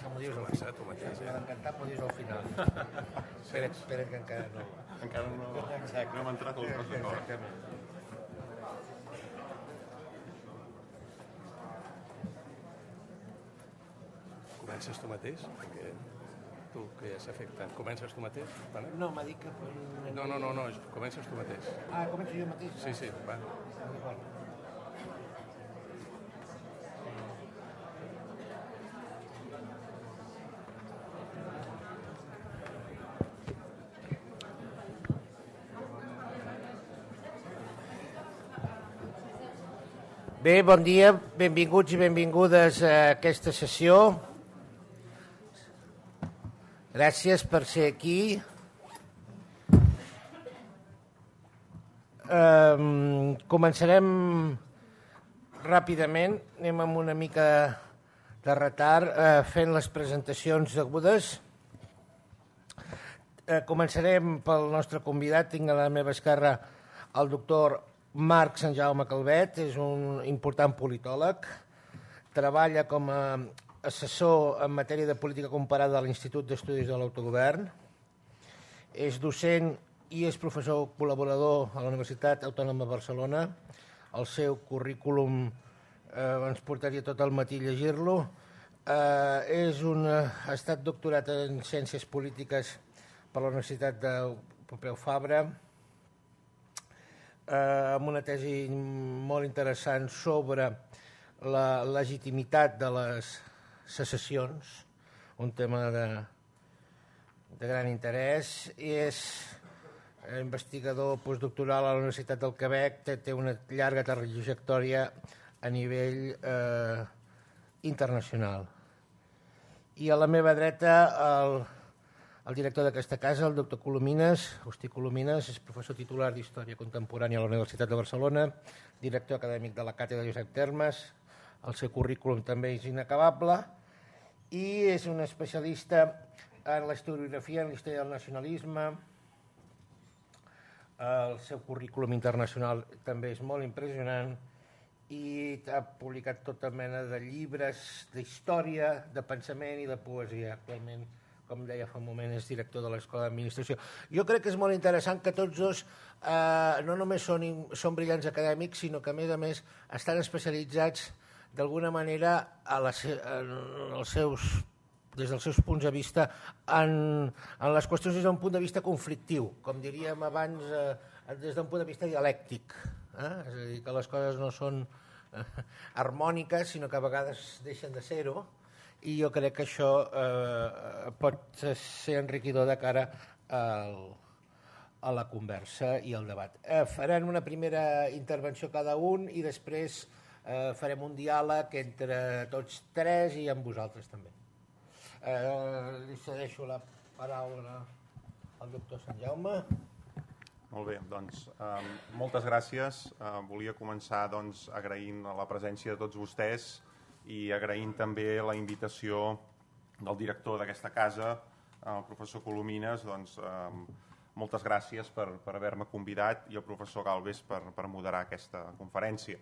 M'ho dius al final. Si m'ha d'encantar, m'ho dius al final. Espera que encara no. Encara no hem entrat al protocol. Comences tu mateix? Perquè tu, que ja s'ha fet tant. Comences tu mateix? No, m'ha dit que... No, comences tu mateix. Ah, començo jo mateix? Sí, va. Bé, bon dia, benvinguts i benvingudes a aquesta sessió. Gràcies per ser aquí. Començarem ràpidament, anem amb una mica de retard fent les presentacions degudes. Començarem pel nostre convidat, tinc a la meva esquerra el doctor Marc Sant Jaume Calvet, és un important politòleg, treballa com a assessor en matèria de política comparada a l'Institut d'Estudis de l'Autogovern, és docent i és professor col·laborador a la Universitat Autònoma de Barcelona. El seu currículum ens portaria tot el matí a llegir-lo. Ha estat doctorat en Ciències Polítiques per la Universitat de Pompeu Fabra, amb una tesi molt interessant sobre la legitimitat de les secessions, un tema de gran interès, i és investigador postdoctoral a la Universitat del Quebec, té una llarga trajectòria a nivell internacional. I a la meva dreta el director d'aquesta casa, el doctor Colomines, Agustí Colomines, és professor titular d'Història Contemporània a la Universitat de Barcelona, director acadèmic de la Càtedra Josep Termes, el seu currículum també és inacabable, i és un especialista en la historiografia, en la història del nacionalisme. El seu currículum internacional també és molt impressionant i ha publicat tota mena de llibres d'història, de pensament i de poesia. Actualment, com deia fa un moment, és director de l'Escola d'Administració. Jo crec que és molt interessant que tots dos no només són brillants acadèmics, sinó que, a més, estan especialitzats d'alguna manera des dels seus punts de vista en les qüestions des d'un punt de vista conflictiu, com diríem abans, des d'un punt de vista dialèctic. És a dir, que les coses no són harmòniques, sinó que a vegades deixen de ser-ho, i jo crec que això pot ser enriquidor de cara a la conversa i al debat. Farem una primera intervenció cada un i després farem un diàleg entre tots tres i amb vosaltres també. Li cedeixo la paraula al doctor Sant Jaume. Molt bé, doncs moltes gràcies. Volia començar agraint la presència de tots vostès i agraint també la invitació del director d'aquesta casa, el professor Colomines. Moltes gràcies per haver-me convidat, i el professor Galvez per moderar aquesta conferència.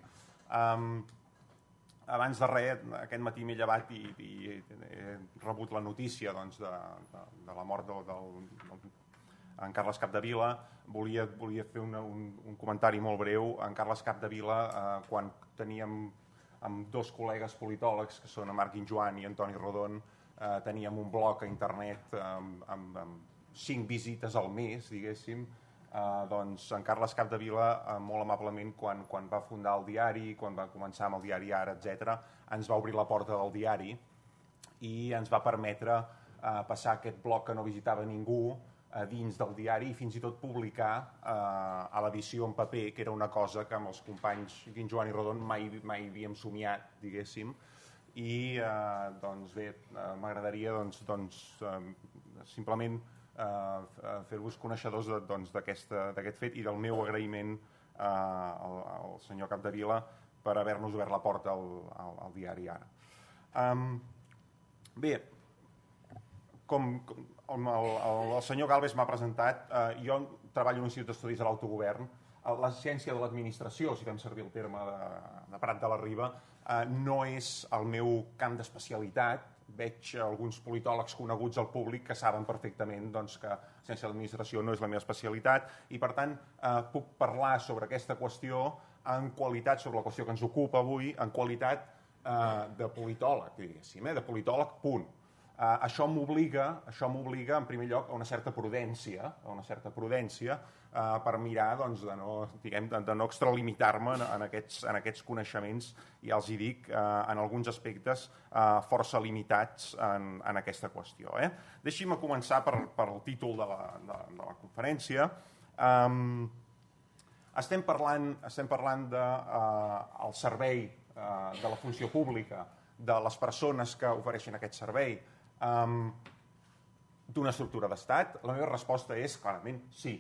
Abans de res, aquest matí m'he llevat i he rebut la notícia de la mort en Carles Capdevila. Volia fer un comentari molt breu. En Carles Capdevila, quan teníem amb dos col·legues politòlegs, que són Marc Guinjoan i Antoni Rodon, teníem un blog a internet amb 5 visites al mes, diguéssim. Doncs en Carles Capdevila, molt amablement, quan va fundar el diari, quan va començar amb el diari Ara, etc., ens va obrir la porta del diari i ens va permetre passar aquest blog que no visitava ningú dins del diari i fins i tot publicar a l'edició en paper, que era una cosa que amb els companys Guinjoan i Rodon mai havíem somiat, diguéssim. I bé, m'agradaria simplement fer-vos coneixedors d'aquest fet i del meu agraïment al senyor Capdevila per haver-nos obert la porta al diari Ara. Bé, com el senyor Galvez m'ha presentat, jo treballo en l'Institut d'Estudis de l'Autogovern. La ciència de l'administració, si fem servir el terme de Prat de la Riba, no és el meu camp d'especialitat, veig alguns politòlegs coneguts al públic que saben perfectament doncs, que ciència de l'administració no és la meva especialitat i, per tant, puc parlar sobre aquesta qüestió en qualitat, sobre la qüestió que ens ocupa avui, en qualitat de politòleg, diguéssim, de politòleg, punt. Això m'obliga, en primer lloc, a una certa prudència, per mirar doncs, de no extralimitar-me en aquests coneixements, ja els hi dic, en alguns aspectes força limitats en aquesta qüestió. Deixi'm començar pel títol de la conferència. Estem parlant del servei de la funció pública, de les persones que ofereixen aquest servei, d'una estructura d'estat. La meva resposta és clarament sí.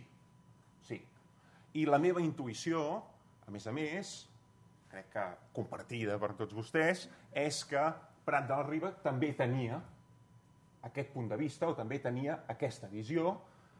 I la meva intuïció, a més, crec que compartida per tots vostès, és que Prat de la Riba també tenia aquest punt de vista o també tenia aquesta visió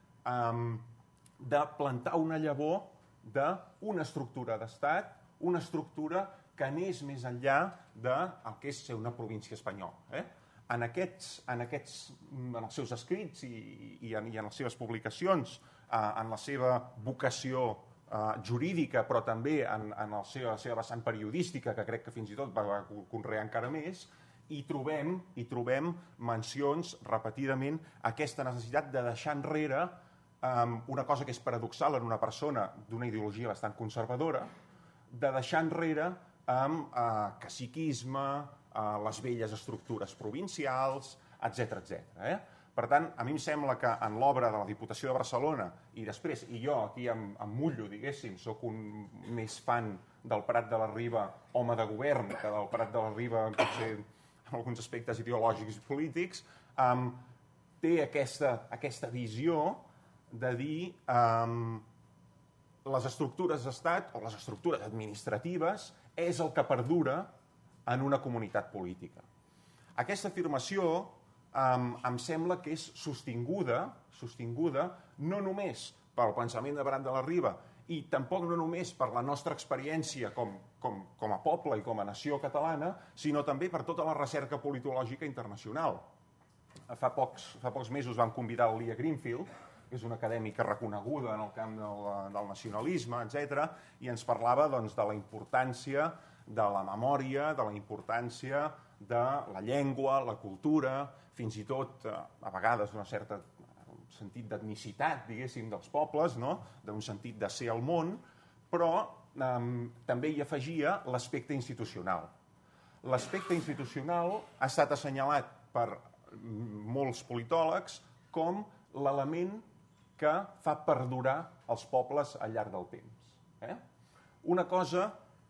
de plantar una llavor d'una estructura d'estat, una estructura que anés més enllà del que és ser una província espanyola. En els seus escrits i en les seves publicacions, en la seva vocació jurídica, però també en la seva vessant periodística, que crec que fins i tot va conrear encara més, hi trobem mencions repetidament aquesta necessitat de deixar enrere una cosa que és paradoxal en una persona d'una ideologia bastant conservadora, de deixar enrere caciquisme, les velles estructures provincials, etc. Per tant, a mi em sembla que en l'obra de la Diputació de Barcelona, i després, i jo aquí em mullo, diguéssim, soc un més fan del Prat de la Riba home de govern que del Prat de la Riba, potser en alguns aspectes ideològics i polítics, té aquesta visió de dir les estructures d'estat o les estructures administratives és el que perdura en una comunitat política. Aquesta afirmació em sembla que és sostinguda no només pel pensament de Prat de la Riba i tampoc no només per la nostra experiència com a poble i com a nació catalana, sinó també per tota la recerca politològica internacional. Fa pocs mesos vam convidar el Leah Greenfield, que és una acadèmica reconeguda en el camp del nacionalisme, etc., i ens parlava doncs, de la importància de la memòria, de la importància de la llengua, la cultura, fins i tot, a vegades, d'un cert sentit d'etnicitat, diguéssim, dels pobles, d'un sentit de ser al món, però també hi afegia l'aspecte institucional. L'aspecte institucional ha estat assenyalat per molts politòlegs com l'element que fa perdurar els pobles al llarg del temps. Una cosa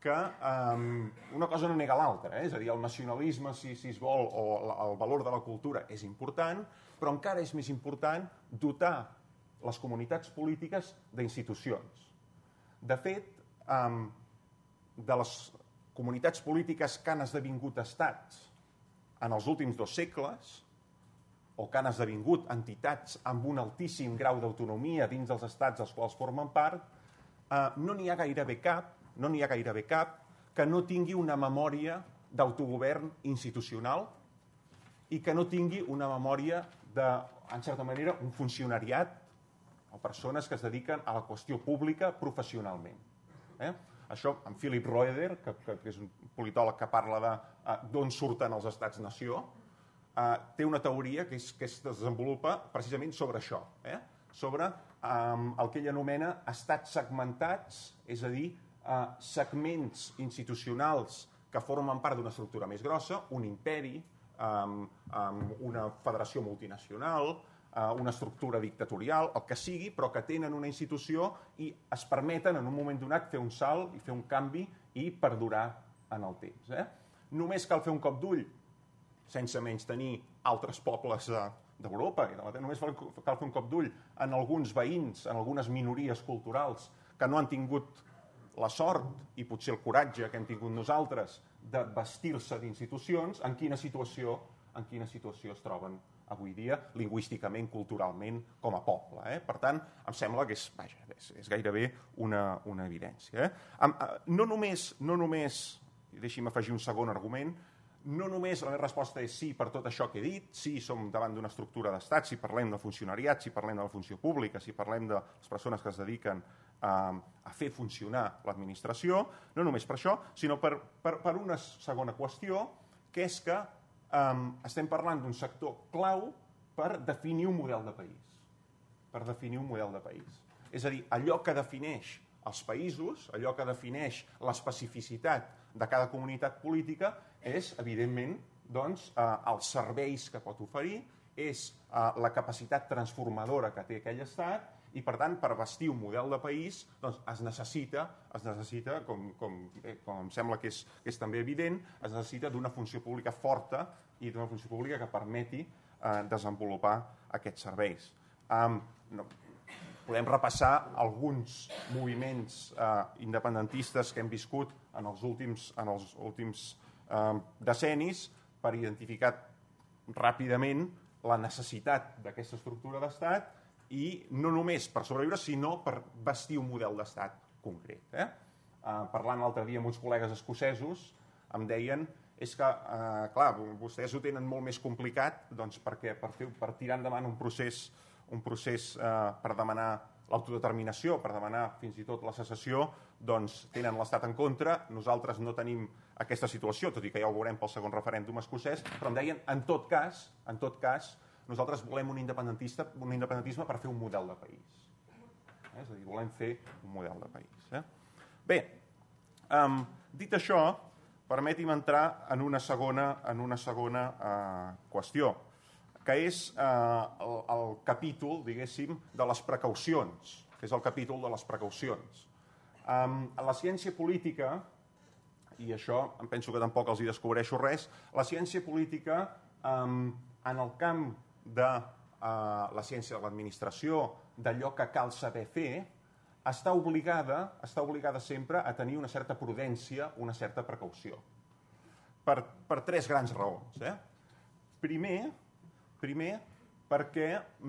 no nega l'altra, és a dir, el nacionalisme, si es vol, o el valor de la cultura és important, però encara és més important dotar les comunitats polítiques d'institucions. De fet, de les comunitats polítiques que han esdevingut estats en els últims 2 segles, o que han esdevingut entitats amb un altíssim grau d'autonomia dins dels estats dels quals formen part, no n'hi ha gairebé cap que no tingui una memòria d'autogovern institucional i que no tingui una memòria de, en certa manera, un funcionariat o persones que es dediquen a la qüestió pública professionalment. Això, en Philip Roeder, que és un politòleg que parla d'on surten els estats-nació, té una teoria que es desenvolupa precisament sobre això, sobre el que ell anomena estats segmentats, és a dir, segments institucionals que formen part d'una estructura més grossa, un imperi, una federació multinacional, una estructura dictatorial, el que sigui, però que tenen una institució i es permeten en un moment donat fer un salt i fer un canvi i perdurar en el temps. Només cal fer un cop d'ull, sense menys tenir altres pobles d'Europa, només cal fer un cop d'ull en alguns veïns, en algunes minories culturals que no han tingut la sort i potser el coratge que hem tingut nosaltres de vestir-se d'institucions, en quina situació es troben avui dia, lingüísticament, culturalment, com a poble. Per tant, em sembla que és gairebé una evidència. No només, deixi'm afegir un segon argument, no només la meva resposta és sí per tot això que he dit, sí som davant d'una estructura d'estat, si parlem de funcionariat, si parlem de la funció pública, si parlem de les persones que es dediquen a fer funcionar l'administració, no només per això, sinó per una segona qüestió, que és que estem parlant d'un sector clau per definir un model de país. Per definir un model de país. És a dir, allò que defineix els països, allò que defineix l'especificitat de cada comunitat política és, evidentment, doncs, els serveis que pot oferir, és la capacitat transformadora que té aquell estat i, per tant, per bastir un model de país doncs, es necessita com em sembla que és també evident, es necessita d'una funció pública forta i d'una funció pública que permeti desenvolupar aquests serveis. Podem repassar alguns moviments independentistes que hem viscut en els últims decennis per identificar ràpidament la necessitat d'aquesta estructura d'estat i no només per sobreviure, sinó per bastir un model d'estat concret. Parlant l'altre dia amb uns col·legues escocesos, em deien és que, clar, vostès ho tenen molt més complicat doncs, perquè per tirar endavant un procés per demanar l'autodeterminació, per demanar fins i tot la secessió, doncs tenen l'estat en contra, nosaltres no tenim aquesta situació, tot i que ja ho veurem pel segon referèndum escocès, però em deien, en tot cas, nosaltres volem un independentisme per fer un model de país. És a dir, volem fer un model de país. Bé, dit això, permeti'm entrar en una segona qüestió, que és el capítol, diguéssim, de les precaucions, que és el capítol de les precaucions. A la ciència política, i això em penso que tampoc els hi descobreixo res, la ciència política, en el camp de la ciència de l'administració, d'allò que cal saber fer, està obligada sempre a tenir una certa prudència, una certa precaució. Per tres grans raons. Primer, perquè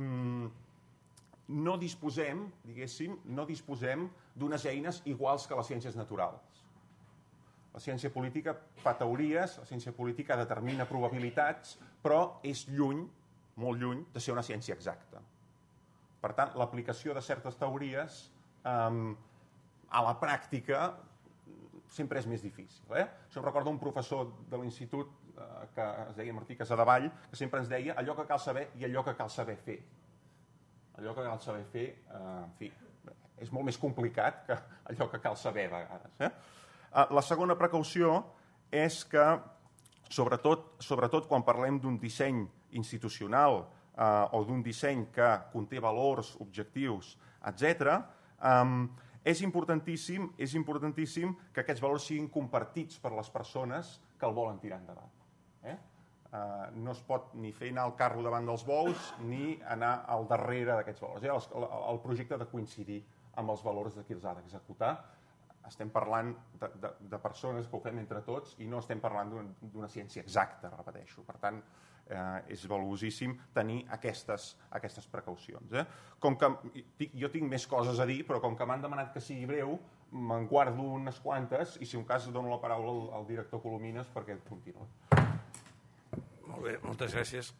no disposem, diguéssim, d'unes eines iguals que les ciències naturals. La ciència política fa teories, la ciència política determina probabilitats, però és lluny, molt lluny, de ser una ciència exacta. Per tant, l'aplicació de certes teories a la pràctica sempre és més difícil. Això em recorda un professor de l'institut que es deia Martí Casadevall, que sempre ens deia allò que cal saber i allò que cal saber fer. Allò que cal saber fer, en fi, és molt més complicat que allò que cal saber a vegades. La segona precaució és que, sobretot quan parlem d'un disseny institucional o d'un disseny que conté valors, objectius, etc., és importantíssim que aquests valors siguin compartits per les persones que el volen tirar endavant. No es pot ni fer anar el carro davant dels bous ni anar al darrere d'aquests valors. El projecte ha de coincidir amb els valors de qui els ha d'executar. Estem parlant de persones que ho fem entre tots i no estem parlant d'una ciència exacta, repeteixo. Per tant, és valuosíssim tenir aquestes precaucions. Com que jo tinc més coses a dir, però com que m'han demanat que sigui breu, me'n guardo unes quantes i si un cas dono la paraula al director Colomines perquè continuï. Molt bé, moltes gràcies.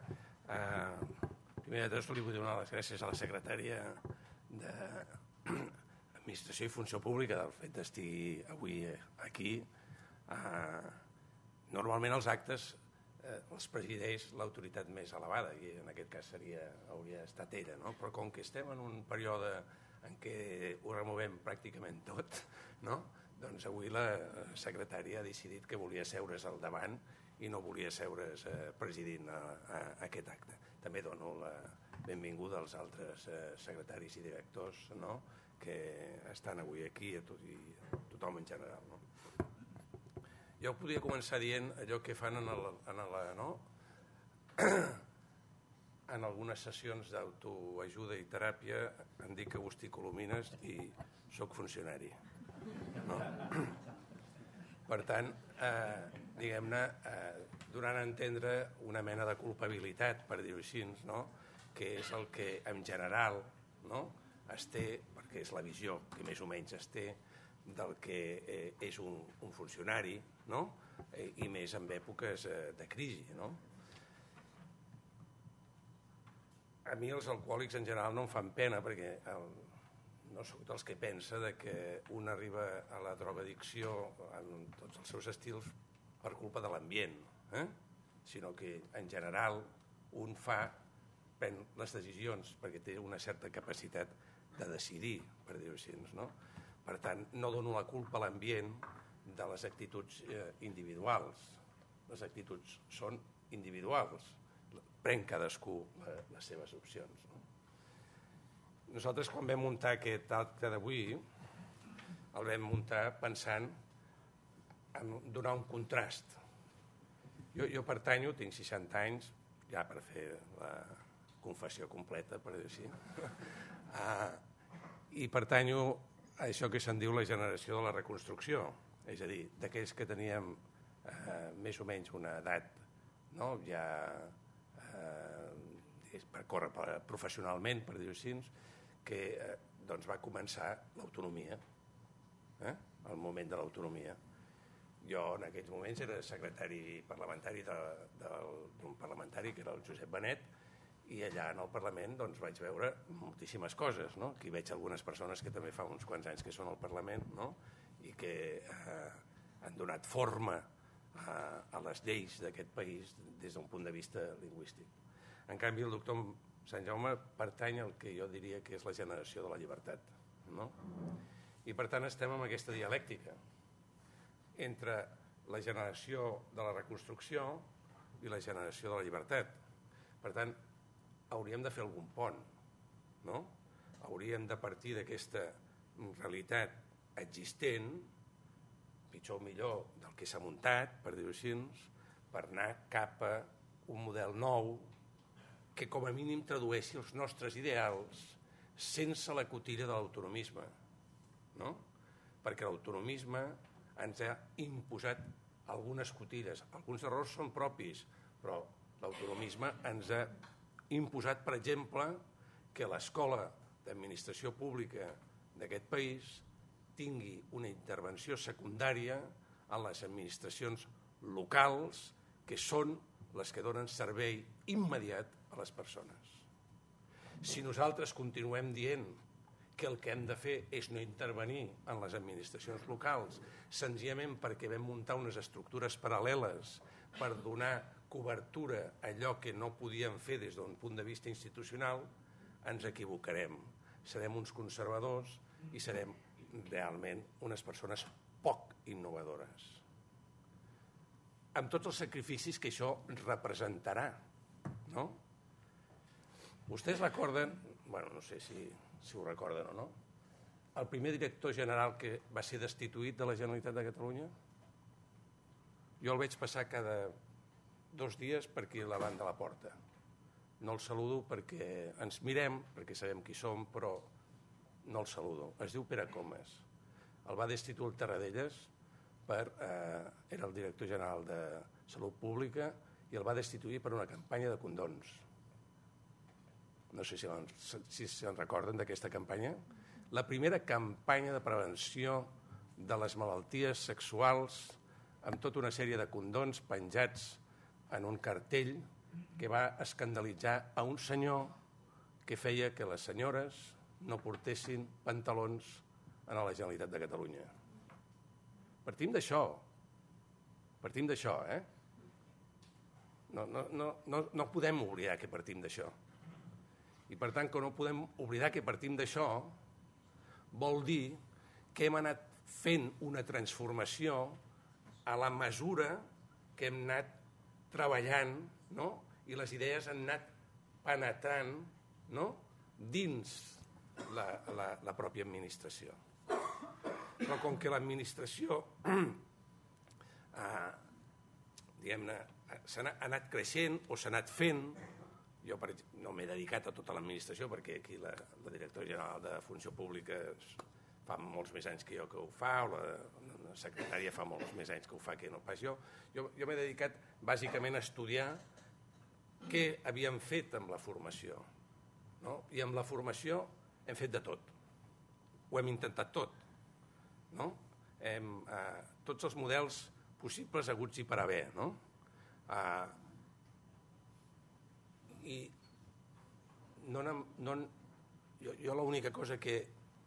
Primer de tot li vull donar les gràcies a la secretària d'Administració i Funció Pública del fet d'estar avui aquí. Normalment els actes els presideix l'autoritat més elevada i en aquest cas hauria estat ella, no? Però com que estem en un període en què ho removem pràcticament tot, no? Doncs avui la secretària ha decidit que volia seure's al davant i no volia seure's presidint aquest acte. També dono la benvinguda als altres secretaris i directors, no? Que estan avui aquí i tothom en general, no? Jo podria començar dient allò que fan en algunes sessions d'autoajuda i teràpia, em dic Agustí Colomines i soc funcionari. No? Per tant, diguem-ne, donant a entendre una mena de culpabilitat, per dir-ho així, no? Que és el que en general, no? Es té, perquè és la visió que més o menys es té del que és un funcionari, no? i més en èpoques de crisi, no? A mi els alcohòlics en general no em fan pena perquè no sóc dels que pensa que un arriba a la drogadicció en tots els seus estils per culpa de l'ambient, sinó que en general un pren les decisions perquè té una certa capacitat de decidir, per dir-ho així, no? Per tant, no dono la culpa a l'ambient de les actituds individuals. Les actituds són individuals. Pren cadascú les seves opcions. Nosaltres, quan vam muntar aquest acte d'avui, el vam muntar pensant en donar un contrast. Jo pertanyo, tinc 60 anys, ja per fer la confessió completa, per dir-ho així, i pertanyo a això que se'n diu la generació de la reconstrucció, és a dir, d'aquells que teníem més o menys una edat, no? Ja per córrer professionalment, per dir-ho així, que va començar l'autonomia, el moment de l'autonomia. Jo en aquells moments era secretari parlamentari d'un parlamentari que era el Josep Benet, i allà en el Parlament vaig veure moltíssimes coses, no? Aquí veig algunes persones que també fa uns quants anys que són al Parlament, no? I que han donat forma a les lleis d'aquest país des d'un punt de vista lingüístic. En canvi, el doctor Sant Jaume pertany al que jo diria que és la generació de la llibertat, no? I per tant estem en aquesta dialèctica entre la generació de la reconstrucció i la generació de la llibertat. Per tant, hauríem de fer algun pont, no? Hauríem de partir d'aquesta realitat existent, pitjor o millor del que s'ha muntat, per dir-ho així, per anar cap a un model nou que com a mínim tradueixi els nostres ideals sense la cotilla de l'autonomisme, no? Perquè l'autonomisme ens ha imposat algunes cotilles. Alguns errors són propis, però l'autonomisme ens ha imposat, per exemple, que l'escola d'administració pública d'aquest país tingui una intervenció secundària en les administracions locals, que són les que donen servei immediat a les persones. Si nosaltres continuem dient que el que hem de fer és no intervenir en les administracions locals, senzillament perquè vam muntar unes estructures paral·leles per donar cobertura a allò que no podíem fer des d'un punt de vista institucional, ens equivocarem. Serem uns conservadors i serem realment unes persones poc innovadores. Amb tots els sacrificis que això representarà, no? Vostès recorden, no sé si ho recorden o no, el primer director general que va ser destituït de la Generalitat de Catalunya? Jo el veig passar cada 2 dies per aquí davant de la porta. No el saludo perquè ens mirem, perquè sabem qui som, però no el saludo. Es diu Pere Comas. El va destituir el Tarradellas, era el director general de Salut Pública, i el va destituir per una campanya de condons. No sé si se'n recorden d'aquesta campanya. La primera campanya de prevenció de les malalties sexuals amb tota una sèrie de condons penjats en un cartell que va escandalitzar a un senyor que feia que les senyores no portessin pantalons a la Generalitat de Catalunya. Partim d'això, No podem oblidar que partim d'això. I per tant, que no podem oblidar que partim d'això vol dir que hem anat fent una transformació a la mesura que hem anat treballant, no? I les idees han anat penetrant, no? Dins la pròpia administració. Però com que l'administració diguem-ne s'ha anat creixent o s'ha anat fent, jo no m'he dedicat a tota l'administració perquè aquí la directora general de Funció Pública fa molts més anys que jo que ho fa, o la secretària fa molts més anys que ho fa que no pas jo. Jo m'he dedicat bàsicament a estudiar què havíem fet amb la formació. No? I amb la formació hem fet de tot. Ho hem intentat tot. No? Tots els models possibles haguts i per haver, no? I jo l'única cosa que...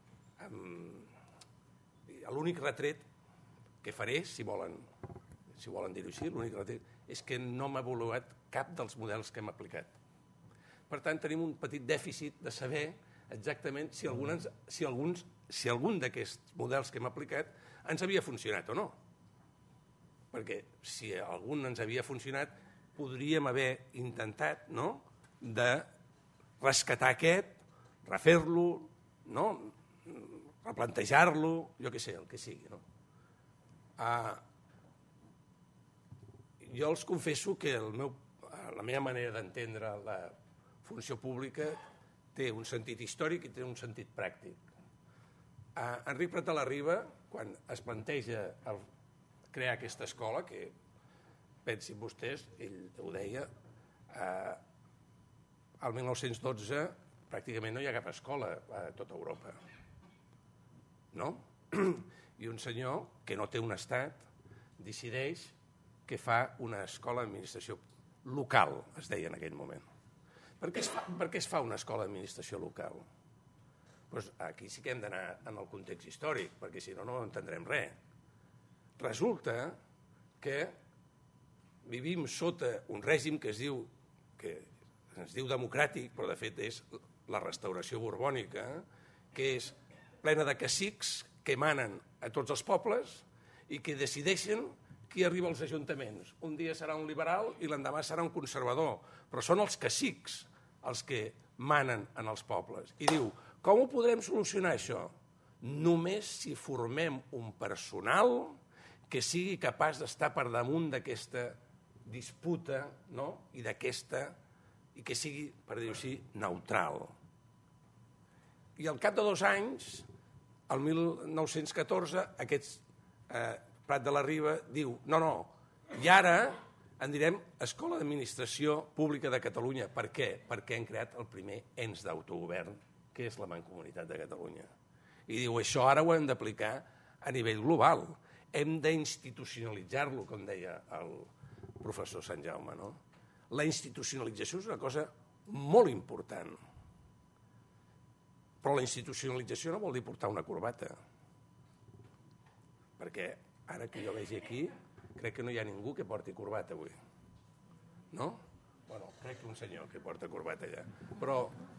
L'únic retret que faré, si volen dir-ho així, l'únic retret és que no m'ha avaluat cap dels models que hem aplicat. Per tant, tenim un petit dèficit de saber exactament si algun d'aquests models que hem aplicat ens havia funcionat o no. Perquè si algun ens havia funcionat, podríem haver intentat de rescatar aquest, refer-lo, replantejar-lo, jo què sé, el que sigui. Jo els confesso que la meva manera d'entendre la funció pública té un sentit històric i té un sentit pràctic. Enric Prat de la Riba, quan es planteja crear aquesta escola, que pensin vostès, ell ho deia, al 1912 pràcticament no hi ha cap escola a tota Europa. No? I un senyor que no té un estat decideix que fa una escola d'administració local, es deia en aquell moment. Per què es fa una escola d'administració local? Aquí sí que hem d'anar en el context històric, perquè si no, no entendrem res. Resulta que vivim sota un règim que es diu democràtic, però de fet és la restauració borbònica, que és plena de cacics que manen a tots els pobles i que decideixen qui arriba als ajuntaments. Un dia serà un liberal i l'endemà serà un conservador, però són els cacics els que manen en els pobles. I diu, com ho podrem solucionar això? Només si formem un personal que sigui capaç d'estar per damunt d'aquesta disputa i que sigui, per dir-ho així, neutral. I al cap de 2 anys, el 1914, Prat de la Riba diu, no, i ara en direm Escola d'Administració Pública de Catalunya. Per què? Perquè hem creat el primer ens d'autogovern, que és la Mancomunitat de Catalunya. I diu, això ara ho hem d'aplicar a nivell global. Hem d'institucionalitzar-lo, com deia el professor Sant Jaume. La institucionalització és una cosa molt important. Però la institucionalització no vol dir portar una corbata. Perquè ara que jo vegi aquí, crec que no hi ha ningú que porti corbata avui. No? Bueno, crec que un senyor que porta corbata allà. Però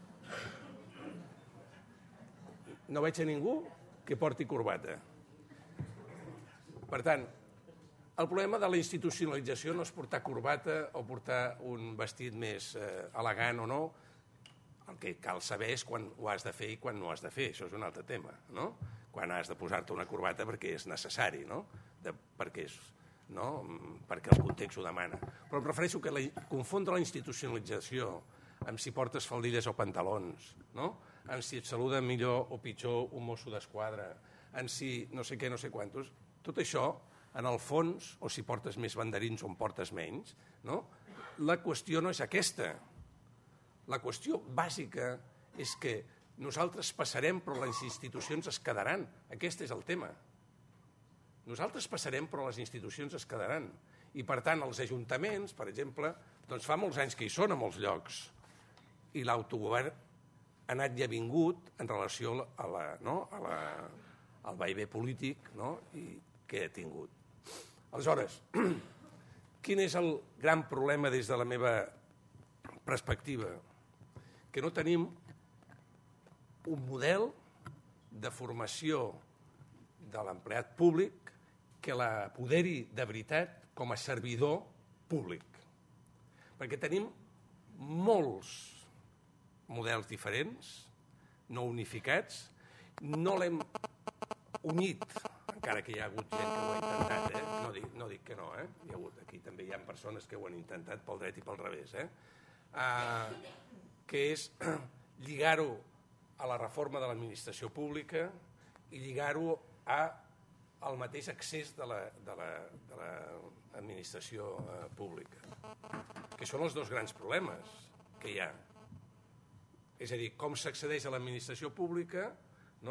no veig a ningú que porti corbata. Per tant, el problema de la institucionalització no és portar corbata o portar un vestit més elegant o no. El que cal saber és quan ho has de fer i quan no ho has de fer. Això és un altre tema, no? Quan has de posar-te una corbata perquè és necessari, no? Perquè el context ho demana. Però em refereixo que confondre la institucionalització amb si portes faldilles o pantalons, no? Amb si et saluda millor o pitjor un mosso d'esquadra, amb si no sé què, no sé quantos. Tot això, en el fons, o si portes més banderins o en portes menys, no? La qüestió no és aquesta. La qüestió bàsica és que nosaltres passarem, però les institucions es quedaran. Aquest és el tema. Nosaltres passarem, però les institucions es quedaran. I, per tant, els ajuntaments, per exemple, doncs fa molts anys que hi són a molts llocs. I l'autogovern ha anat i ha vingut en relació al vaivé polític que ha tingut. Aleshores, quin és el gran problema des de la meva perspectiva? Que no tenim un model de formació de l'empleat públic que l'apoderi de veritat com a servidor públic. Perquè tenim molts models diferents, no unificats, no l'hem unit, encara que hi ha hagut gent que ho ha intentat, no dic que no, hi ha hagut, aquí també hi ha persones que ho han intentat pel dret i pel revés, que és lligar-ho a la reforma de l'administració pública i lligar-ho al mateix accés de l'administració pública, que són els dos grans problemes que hi ha. És a dir, com s'accedeix a l'administració pública, no?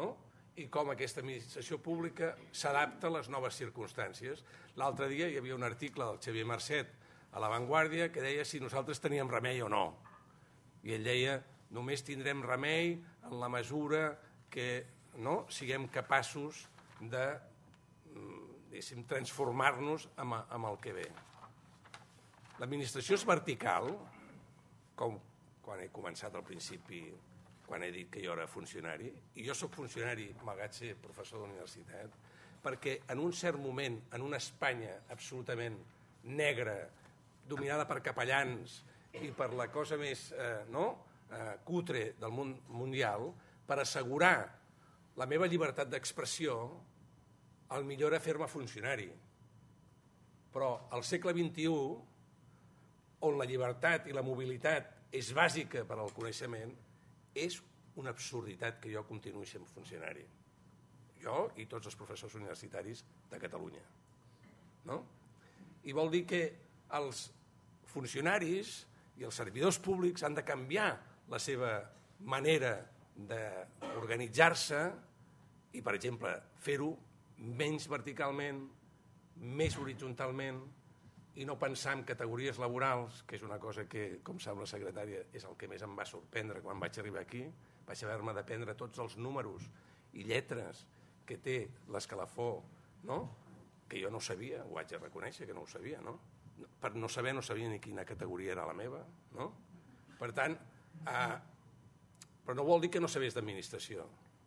i com aquesta administració pública s'adapta a les noves circumstàncies. L'altre dia hi havia un article del Xavier Marcet a La Vanguardia que deia si nosaltres teníem remei o no. I ell deia només tindrem remei en la mesura que siguem capaços de transformar-nos amb el que ve. L'administració és vertical, com quan he començat al principi, quan he dit que jo era funcionari, i jo soc funcionari, malgrat ser professor d'universitat, perquè en un cert moment, en una Espanya absolutament negra, dominada per capellans i per la cosa més cutre del món mundial, per assegurar la meva llibertat d'expressió, el millor era fer-me funcionari. Però al segle XXI, on la llibertat i la mobilitat és bàsica per al coneixement, és una absurditat que jo continuï sent funcionari. Jo i tots els professors universitaris de Catalunya. I vol dir que els funcionaris i els servidors públics han de canviar la seva manera d'organitzar-se i, per exemple, fer-ho menys verticalment, més horitzontalment, i no pensar en categories laborals, que és una cosa que, com sap la secretària, és el que més em va sorprendre quan vaig arribar aquí. Vaig haver-me d'aprendre tots els números i lletres que té l'escalafó, que jo no sabia, ho haig de reconèixer que no ho sabia, per no saber no sabia ni quina categoria era la meva. Per tant, però no vol dir que no sabés d'administració,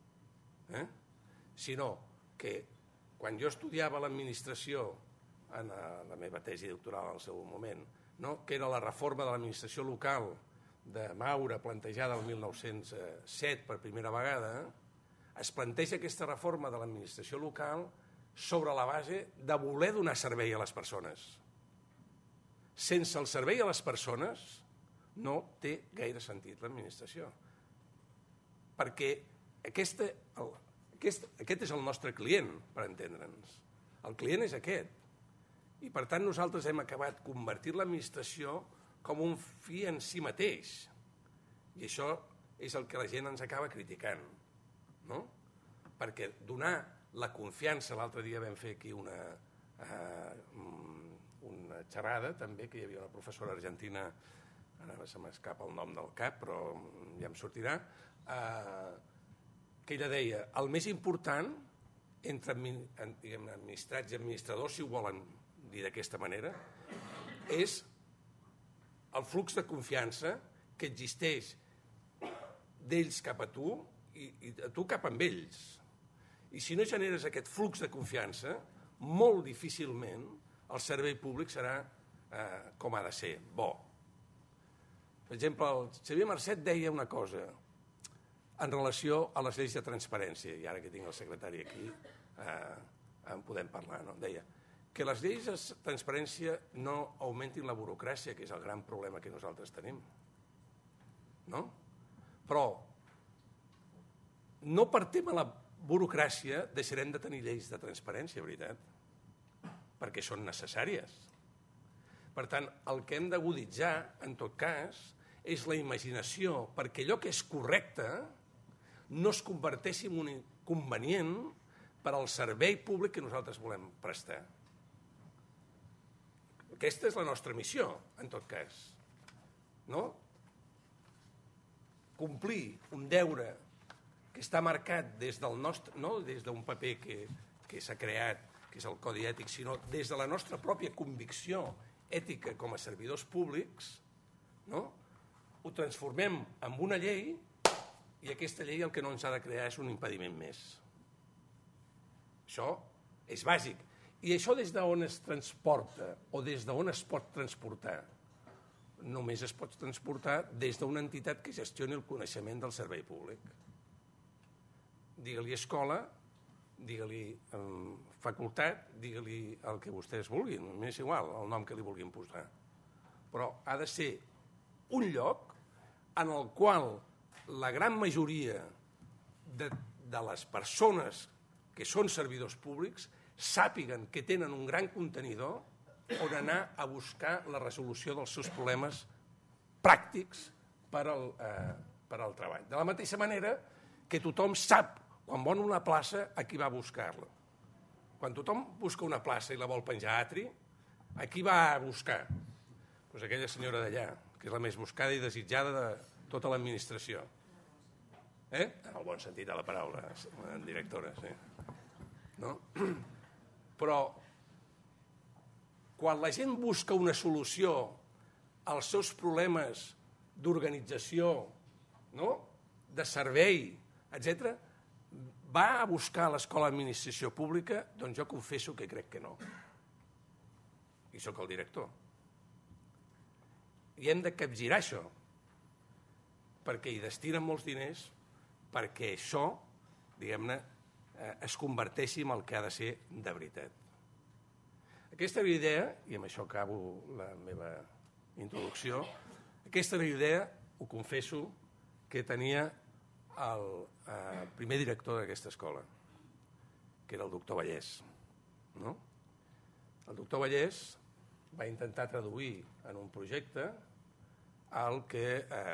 sinó que quan jo estudiava l'administració en la meva tesi doctoral al seu moment, que era la reforma de l'administració local de Maura plantejada el 1907 per primera vegada, es planteja aquesta reforma de l'administració local sobre la base de voler donar servei a les persones. Sense el servei a les persones no té gaire sentit l'administració. Perquè aquest és el nostre client, per entendre'ns. El client és aquest. I per tant nosaltres hem acabat convertint l'administració com un fi en si mateix. I això és el que la gent ens acaba criticant. Perquè donar la confiança, l'altre dia vam fer aquí una xerrada també, que hi havia una professora argentina, ara se m'escapa el nom del cap, però ja em sortirà, que ella deia, el més important entre administrats i administradors, si ho volen dir d'aquesta manera, és el flux de confiança que existeix d'ells cap a tu i a tu cap amb ells. I si no generes aquest flux de confiança, molt difícilment el servei públic serà com ha de ser, bo. Per exemple, el Xavier Marcet deia una cosa en relació a les lleis de transparència, i ara que tinc el secretari aquí en podem parlar, deia que les lleis de transparència no augmentin la burocràcia, que és el gran problema que nosaltres tenim. Però no per tema la burocràcia deixarem de tenir lleis de transparència, veritat, perquè són necessàries. Per tant, el que hem d'aguditzar, en tot cas, és la imaginació, perquè allò que és correcte no es converteixi en un inconvenient per al servei públic que nosaltres volem prestar. Aquesta és la nostra missió, en tot cas. Complir un deure que està marcat des del nostre, no des d'un paper que s'ha creat, que és el Codi Ètic, sinó des de la nostra pròpia convicció ètica com a servidors públics, ho transformem en una llei i aquesta llei el que no ens ha de crear és un impediment més. Això és bàsic. I això des d'on es transporta o des d'on es pot transportar? Només es pot transportar des d'una entitat que gestioni el coneixement del servei públic. Digue-li escola, digue-li facultat, digue-li el que vostès vulguin, m'és igual el nom que li vulguin posar. Però ha de ser un lloc en el qual la gran majoria de les persones que són servidors públics sàpiguen que tenen un gran contenidor on anar a buscar la resolució dels seus problemes pràctics per al treball. De la mateixa manera que tothom sap quan vol una plaça, a qui va a buscar-la? Quan tothom busca una plaça i la vol penjar a Atri, a qui va a buscar? Doncs aquella senyora d'allà, que és la més buscada i desitjada de tota l'administració. En el bon sentit de la paraula, directora, sí. No? Però quan la gent busca una solució als seus problemes d'organització, no? De servei, etc., va a buscar a l'escola d'administració pública? Doncs jo confesso que crec que no. I sóc el director. I hem de capgirar això, perquè hi destinen molts diners, perquè això, diguem-ne, es converteixi en el que ha de ser de veritat. Aquesta era la idea, i amb això acabo la meva introducció, aquesta era la idea, ho confesso, que tenia el primer director d'aquesta escola, que era el doctor Vallès. No? El doctor Vallès va intentar traduir en un projecte el que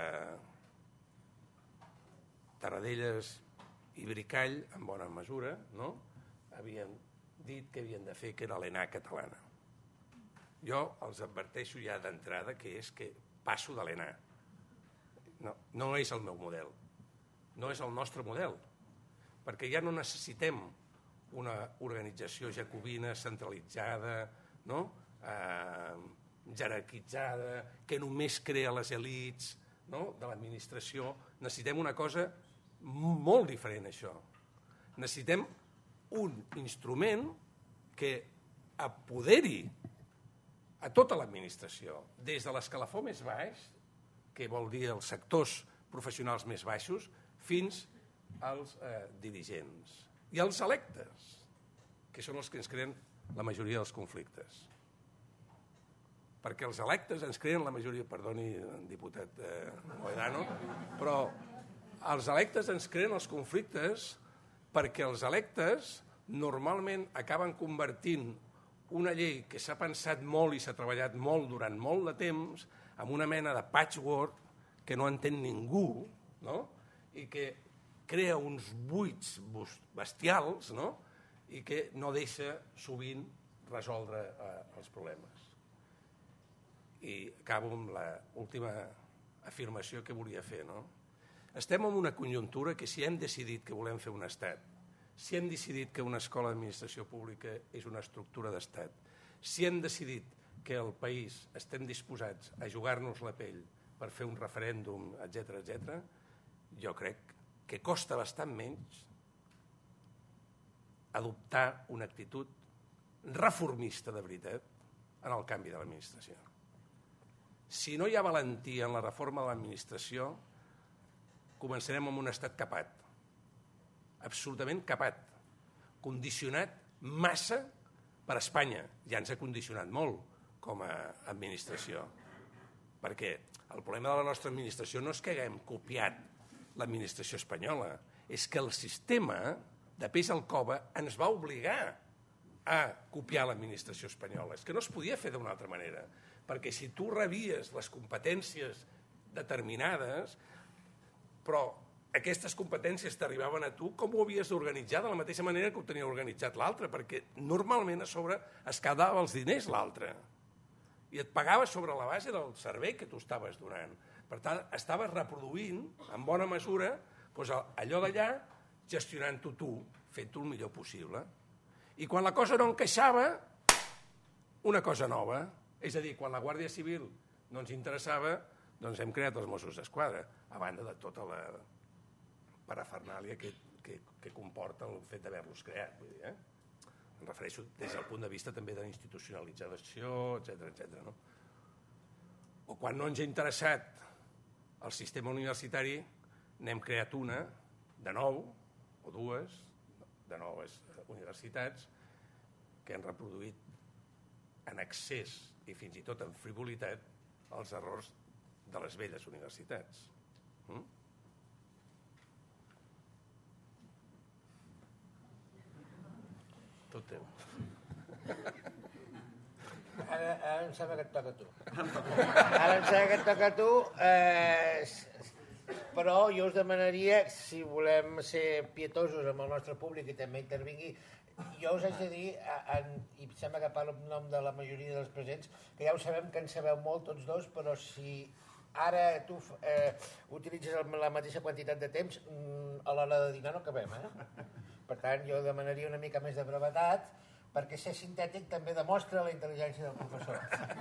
Tarradellas i Bricall, en bona mesura, no? Havien dit que havien de fer, que era l'ENA catalana. Jo els adverteixo ja d'entrada que és que passo de l'ENA. No és el meu model. No és el nostre model, perquè ja no necessitem una organització jacobina centralitzada, no? Jerarquitzada, que només crea les elits, no? De l'administració. Necessitem una cosa molt diferent, això. Necessitem un instrument que apoderi a tota l'administració, des de l'escalafó més baix, que vol dir els sectors professionals més baixos, fins als dirigents i als electes, que són els que ens creen la majoria dels conflictes. Perquè els electes ens creen la majoria, perdoni, diputat Moedano, però els electes ens creen els conflictes perquè els electes normalment acaben convertint una llei que s'ha pensat molt i s'ha treballat molt durant molt de temps en una mena de patchwork que no entén ningú, no? I que crea uns buits bestials, no? I que no deixa sovint resoldre els problemes. I acabo amb l'última afirmació que volia fer, no? Estem en una conjuntura que si hem decidit que volem fer un estat, si hem decidit que una escola d'administració pública és una estructura d'estat, si hem decidit que el país estem disposats a jugar-nos la pell per fer un referèndum, etc., jo crec que costa bastant menys adoptar una actitud reformista de veritat en el canvi de l'administració. Si no hi ha valentia en la reforma de l'administració, començarem amb un estat capat, absolutament capat, condicionat massa per Espanya. Ja ens ha condicionat molt com a administració, perquè el problema de la nostra administració no és que haguem copiat l'administració espanyola, és que el sistema de peix al cova ens va obligar a copiar l'administració espanyola. És que no es podia fer d'una altra manera, perquè si tu rebies les competències determinades, però aquestes competències t'arribaven a tu, com ho havies d'organitzar de la mateixa manera que ho tenia organitzat l'altre, perquè normalment a sobre es quedava els diners l'altre i et pagava sobre la base del servei que tu estaves donant. Per tant, estaves reproduint, en bona mesura, allò d'allà, gestionant-ho tu, fent-ho el millor possible. I quan la cosa no encaixava, una cosa nova. És a dir, quan la Guàrdia Civil no ens interessava, doncs hem creat els Mossos d'Esquadra, a banda de tota la parafernàlia que comporta el fet d'haver-los creat. Vull dir, em refereixo des del punt de vista també de la institucionalització, etc. No? O quan no ens ha interessat el sistema universitari, n'hem creat una, de nou, o dues, de noves universitats, que han reproduït en excés i fins i tot en frivolitat els errors de les velles universitats. Tot teu. Ara em sembla que et toca a tu. Ara em sembla que et toca a tu. Però jo us demanaria, si volem ser pietosos amb el nostre públic i també intervingui, jo us haig de dir, i em sembla que parlo en nom de la majoria dels presents, que ja ho sabem que en sabeu molt tots dos, però si ara tu utilitzes la mateixa quantitat de temps, a l'hora de dinar no acabem, Per tant, jo demanaria una mica més de brevetat, perquè ser sintètic també demostra la intel·ligència del professor.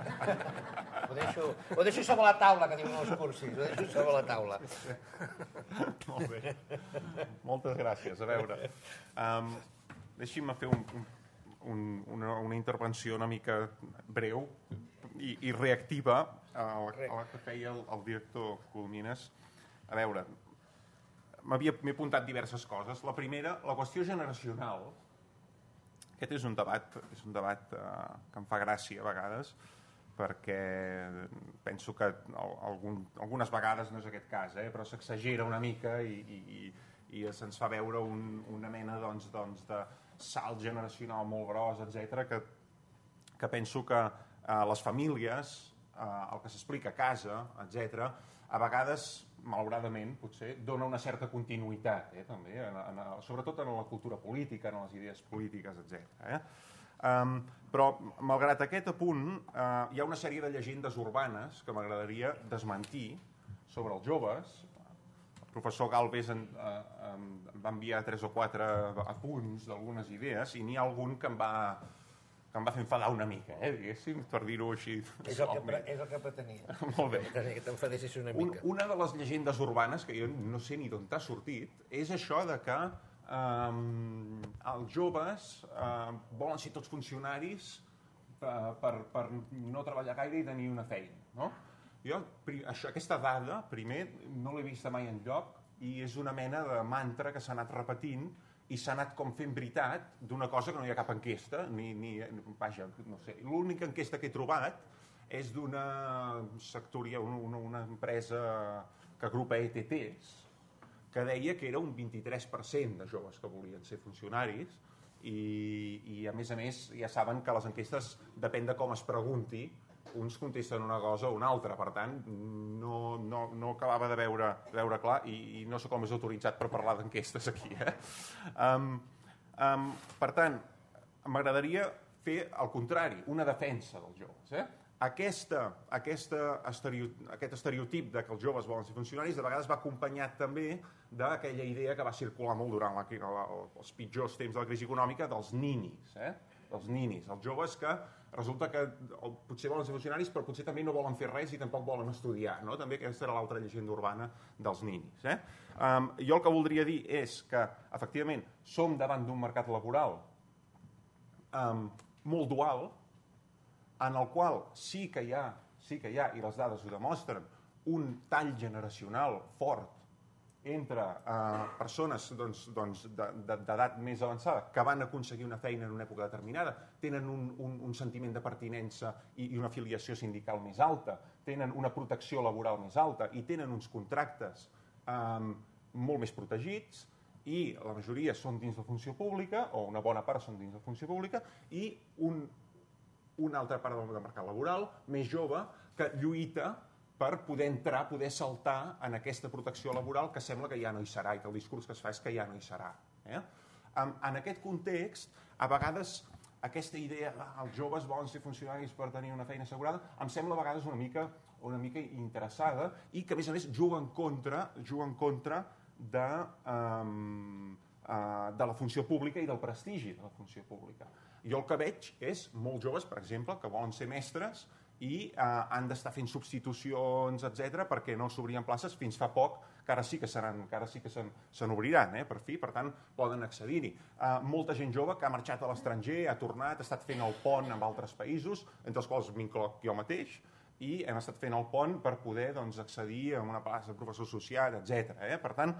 Ho deixo sobre la taula, que diuen els cursis, ho deixo sobre la taula. Molt bé. Moltes gràcies. A veure, deixi'm fer una intervenció una mica breu i reactiva a la que feia el director Colomines. A veure, m'he apuntat diverses coses. La primera, la qüestió generacional. Aquest és un debat que em fa gràcia a vegades, perquè penso que algunes vegades no és aquest cas, però s'exagera una mica i se'ns fa veure una mena de salt generacional molt gros, etc. que penso que les famílies, el que s'explica a casa, etc., a vegades, malauradament, potser, dona una certa continuïtat, també, sobretot en la cultura política, en les idees polítiques, etc. Però, malgrat aquest apunt, hi ha una sèrie de llegendes urbanes que m'agradaria desmentir sobre els joves. El professor Galvez em va enviar 3 o 4 apunts d'algunes idees i n'hi ha algun que em va fer enfadar una mica, diguéssim, per dir-ho així. És el que pretenia. Molt bé. Que t'enfadessis una mica. Una de les llegendes urbanes, que jo no sé ni d'on t'ha sortit, és això de que els joves volen ser tots funcionaris per no treballar gaire i tenir una feina, no? Jo aquesta dada, primer, no l'he vista mai enlloc i és una mena de mantra que s'ha anat repetint i s'ha anat com fent veritat d'una cosa que no hi ha cap enquesta, vaja, no sé. L'única enquesta que he trobat és d'una una empresa que agrupa ETTs, que deia que era un 23% de joves que volien ser funcionaris i a més, ja saben que les enquestes, depèn de com es pregunti, uns contesten una cosa o una altra, per tant, no acabava de veure clar i no sé com és autoritzat per parlar d'enquestes aquí. Per tant, m'agradaria fer el contrari, una defensa dels joves. Aquest estereotip de que els joves volen ser funcionaris de vegades va acompanyat també d'aquella idea que va circular molt durant els pitjors temps de la crisi econòmica dels ninis, els joves que resulta que potser volen ser funcionaris però potser també no volen fer res i tampoc volen estudiar, no? També aquesta era l'altra llegenda urbana dels ninis. Jo el que voldria dir és que efectivament som davant d'un mercat laboral molt dual, en el qual sí que hi ha, i les dades ho demostren, un tall generacional fort entre persones d'edat més avançada que van aconseguir una feina en una època determinada, tenen un sentiment de pertinença i una afiliació sindical més alta, tenen una protecció laboral més alta i tenen uns contractes molt més protegits i la majoria són dins de funció pública, o una bona part són dins de funció pública, i una altra part del mercat laboral, més jove, que lluita per poder entrar, poder saltar en aquesta protecció laboral que sembla que ja no hi serà i que el discurs que es fa és que ja no hi serà. En aquest context, a vegades aquesta idea els joves volen ser funcionaris per tenir una feina assegurada em sembla a vegades una mica interessada i que a més juga en contra de la funció pública i del prestigi de la funció pública. Jo el que veig és molts joves, per exemple, que volen ser mestres i han d'estar fent substitucions, etc., perquè no s'obrien places fins fa poc, que ara sí que se n'obriran, per fi, per tant, poden accedir-hi. Molta gent jove que ha marxat a l'estranger, ha tornat, ha estat fent el pont amb altres països, entre els quals m'incloc jo mateix, i hem estat fent el pont per poder accedir a una plaça de professor associat, etc. Per tant,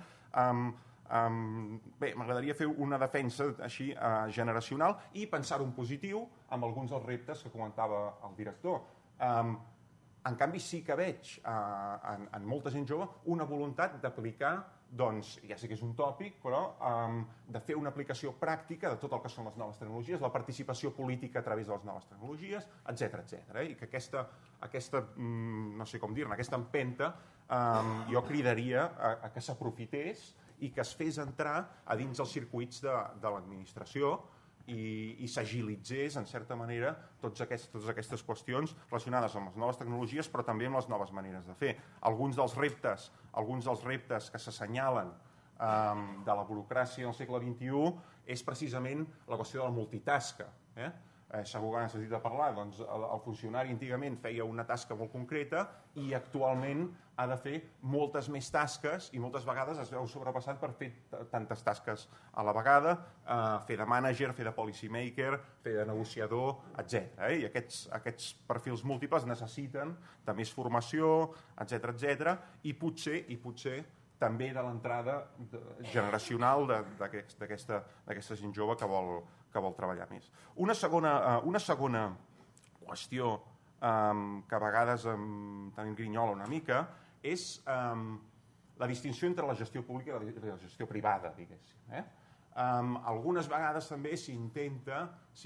bé, m'agradaria fer una defensa així generacional i pensar-ho en positiu amb alguns dels reptes que comentava el director. En canvi, sí que veig en molta gent jove una voluntat d'aplicar, doncs, ja sé que és un tòpic, però de fer una aplicació pràctica de tot el que són les noves tecnologies, la participació política a través de les noves tecnologies, etc. I que aquesta no sé com dir-ne, aquesta empenta jo cridaria a que s'aprofités i que es fes entrar a dins els circuits de l'administració i s'agilitzés, en certa manera, totes aquestes qüestions relacionades amb les noves tecnologies, però també amb les noves maneres de fer. Alguns dels reptes que s'assenyalen de la burocràcia al segle XXI és precisament la qüestió de la multitasca. Segur que n'has sentit a parlar, doncs el funcionari antigament feia una tasca molt concreta i actualment ha de fer moltes més tasques i moltes vegades es veu sobrepassat per fer tantes tasques a la vegada, fer de mànager, fer de policy maker, fer de negociador, etc. I aquests perfils múltiples necessiten de més formació, etc. I potser també de l'entrada generacional d'aquesta gent jove que vol treballar més. Una segona qüestió que a vegades tenim grinyola una mica és la distinció entre la gestió pública i la gestió privada, diguéssim. Algunes vegades també s'intenta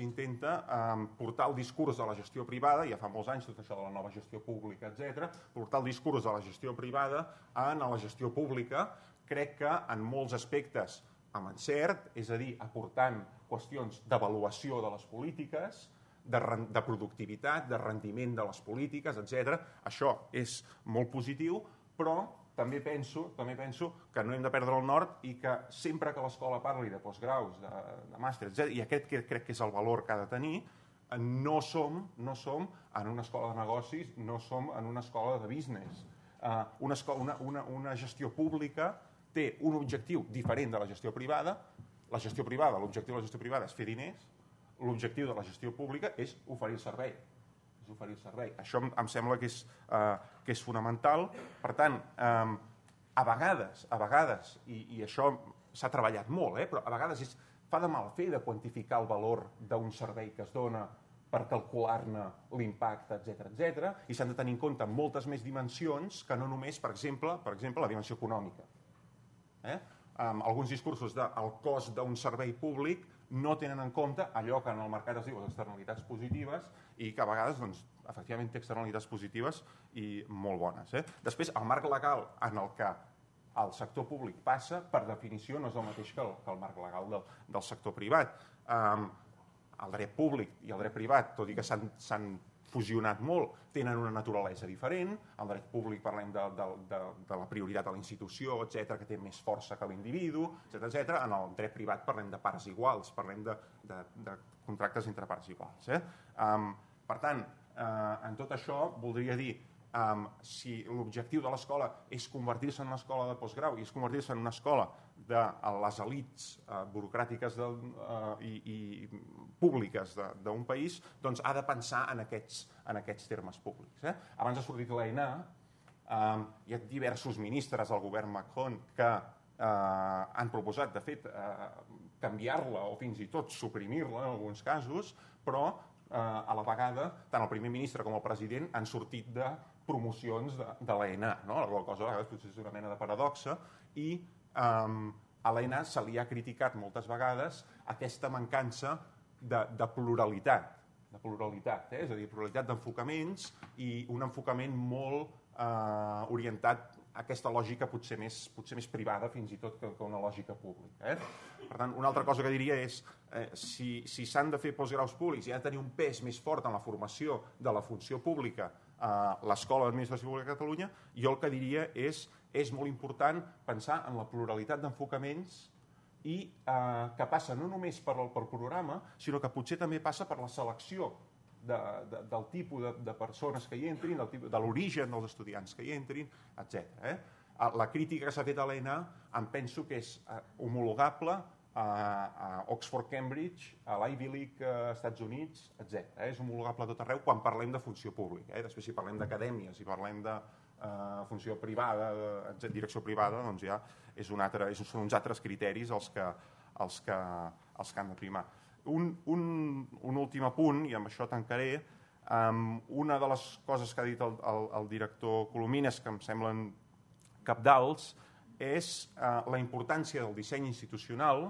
portar el discurs de la gestió privada, ja fa molts anys tot això de la nova gestió pública, etc., portar el discurs de la gestió privada a la gestió pública. Crec que en molts aspectes amb encert, és a dir, aportant qüestions d'avaluació de les polítiques, de productivitat, de rendiment de les polítiques, etc. Això és molt positiu, però també penso que no hem de perdre el nord i que sempre que l'escola parli de postgraus, de màster, etc., i aquest crec que és el valor que ha de tenir, no som en una escola de negocis, no som en una escola de business. Una gestió pública té un objectiu diferent de la gestió privada. L'objectiu de la gestió privada és fer diners, l'objectiu de la gestió pública és oferir el servei. Això em sembla que és fonamental. Per tant, a vegades, i això s'ha treballat molt, però a vegades fa de mal fer de quantificar el valor d'un servei que es dona per calcular-ne l'impacte, etc. I s'han de tenir en compte moltes més dimensions que no només, per exemple, la dimensió econòmica. Alguns discursos del cost d'un servei públic no tenen en compte allò que en el mercat es diu les externalitats positives i que a vegades, efectivament, té externalitats positives i molt bones. Després, el marc legal en el que el sector públic passa, per definició, no és el mateix que el marc legal del sector privat. El dret públic i el dret privat, tot i que s'han fusionat molt, tenen una naturalesa diferent. El dret públic parlem de la prioritat a la institució, etc., que té més força que l'individu, etc. En el dret privat parlem de parts iguals, parlem de contractes entre parts iguals. Per tant, en tot això voldria dir, si l'objectiu de l'escola és convertir-se en una escola de postgrau i és convertir-se en una escola de les elits burocràtiques i públiques d'un país, doncs ha de pensar en aquests termes públics. Abans ha sortit l'ENA, hi ha diversos ministres al govern Macron que han proposat, de fet, canviar-la o fins i tot suprimir-la en alguns casos, però a la vegada tant el primer ministre com el president han sortit de promocions de l'ENA, la qual cosa a vegades potser és una mena de paradoxa, i a l'ENA se li ha criticat moltes vegades aquesta mancança de pluralitat, és a dir, pluralitat d'enfocaments i un enfocament molt orientat a aquesta lògica potser més privada fins i tot que una lògica pública. Per tant, una altra cosa que diria és si s'han de fer postgraus públics i ha de tenir un pes més fort en la formació de la funció pública a l'Escola d'Administració Pública de Catalunya, jo el que diria és molt important pensar en la pluralitat d'enfocaments i que passa no només per programa, sinó que potser també passa per la selecció del tipus de persones que hi entrin, de l'origen dels estudiants que hi entrin, etc. La crítica que s'ha fet a l'ENA em penso que és homologable a Oxford, Cambridge, a l'Ivy League, als Estats Units, etc. És homologable a tot arreu quan parlem de funció pública. Després, si parlem d'acadèmia, si parlem de funció privada, direcció privada, doncs ja són uns altres criteris els que han de primar. Un últim apunt, i amb això tancaré, una de les coses que ha dit el director Colomines que em semblen cabdals és la importància del disseny institucional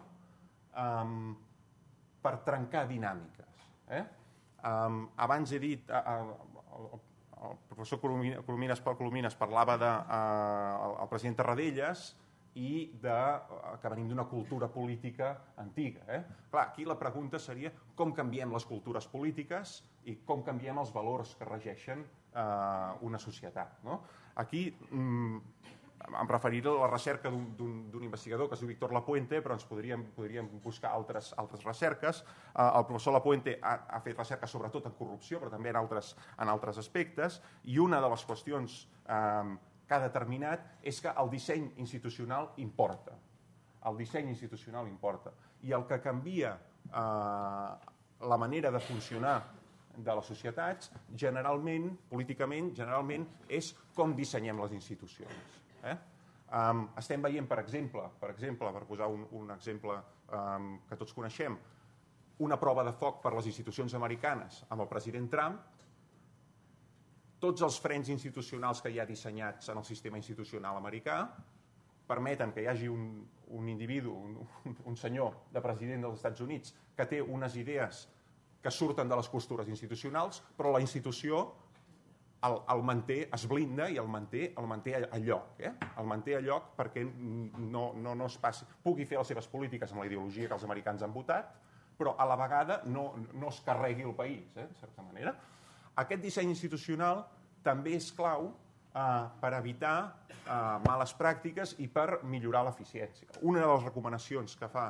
per trencar dinàmiques. Abans he dit, el professor Colomines parlava del president Tarradellas i que venim d'una cultura política antiga. Clar, aquí la pregunta seria com canviem les cultures polítiques i com canviem els valors que regeixen una societat. Aquí em referiré a la recerca d'un investigador que es diu Víctor Lapuente, però ens podríem buscar altres recerques. El professor Lapuente ha fet recerca sobretot en corrupció, però també en altres aspectes, i una de les qüestions que ha determinat és que el disseny institucional importa. El disseny institucional importa. I el que canvia la manera de funcionar de les societats, políticament, és com dissenyem les institucions. Estem veient, per exemple, per posar un exemple que tots coneixem, una prova de foc per les institucions americanes amb el president Trump. Tots els frens institucionals que hi ha dissenyats en el sistema institucional americà permeten que hi hagi un individu, un senyor de president dels Estats Units que té unes idees que surten de les costures institucionals, però la institució el manté, es blinda i el manté a lloc. El manté a lloc perquè no es passi, pugui fer les seves polítiques amb la ideologia que els americans han votat, però a la vegada no es carregui el país, de certa manera. Aquest disseny institucional també és clau per evitar males pràctiques i per millorar l'eficiència. Una de les recomanacions que fa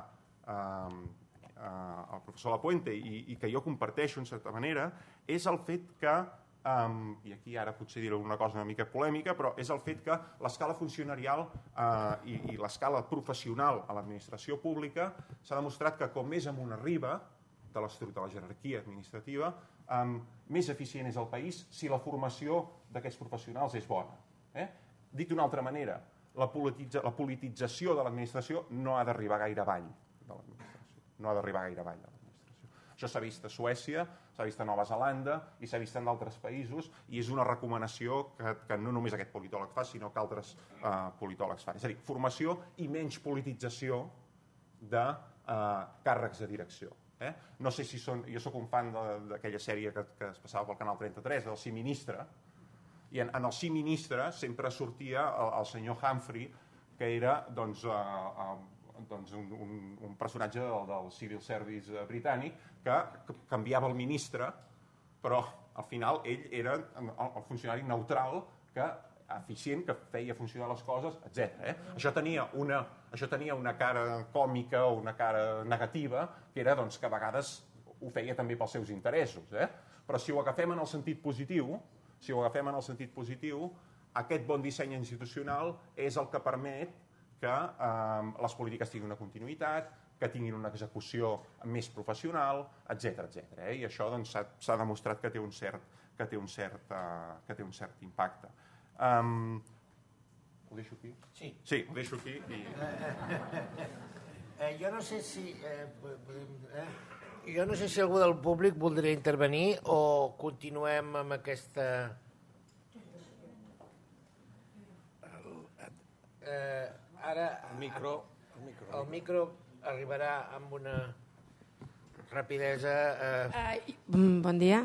el professor Lapuente i que jo comparteixo en certa manera és el fet que, i aquí ara potser diré una cosa una mica polèmica, però és el fet que l'escala funcionarial i l'escala professional a l'administració pública s'ha demostrat que com més amunt arriba de la jerarquia administrativa, més eficient és el país si la formació d'aquests professionals és bona. Dit d'una altra manera, la politització de l'administració no ha d'arribar gaire avall de l'administració. Això s'ha vist a Suècia, s'ha vist a Nova Zelanda i s'ha vist en d'altres països, i és una recomanació que no només aquest politòleg fa, sinó que altres politòlegs fan. És a dir, formació i menys politització de càrrecs de direcció. No sé si són... Jo soc un fan d'aquella sèrie que es passava pel Canal 33, del Sí Ministre, i en el Sí Ministre sempre sortia el senyor Humphrey, que era un personatge del Civil Service britànic que canviava el ministre, però al final ell era el funcionari neutral, eficient, que feia funcionar les coses, etc. Això tenia una cara còmica o una cara negativa, que era que a vegades ho feia també pels seus interessos. Però si ho agafem en el sentit positiu, aquest bon disseny institucional és el que permet que les polítiques tinguin una continuïtat, que tinguin una execució més professional, etc. I això s'ha demostrat que té un cert impacte. Ho deixo aquí? Sí, ho deixo aquí. Jo no sé si algú del públic voldria intervenir o continuem amb aquesta... Ara el micro arribarà amb una rapidesa... Bon dia.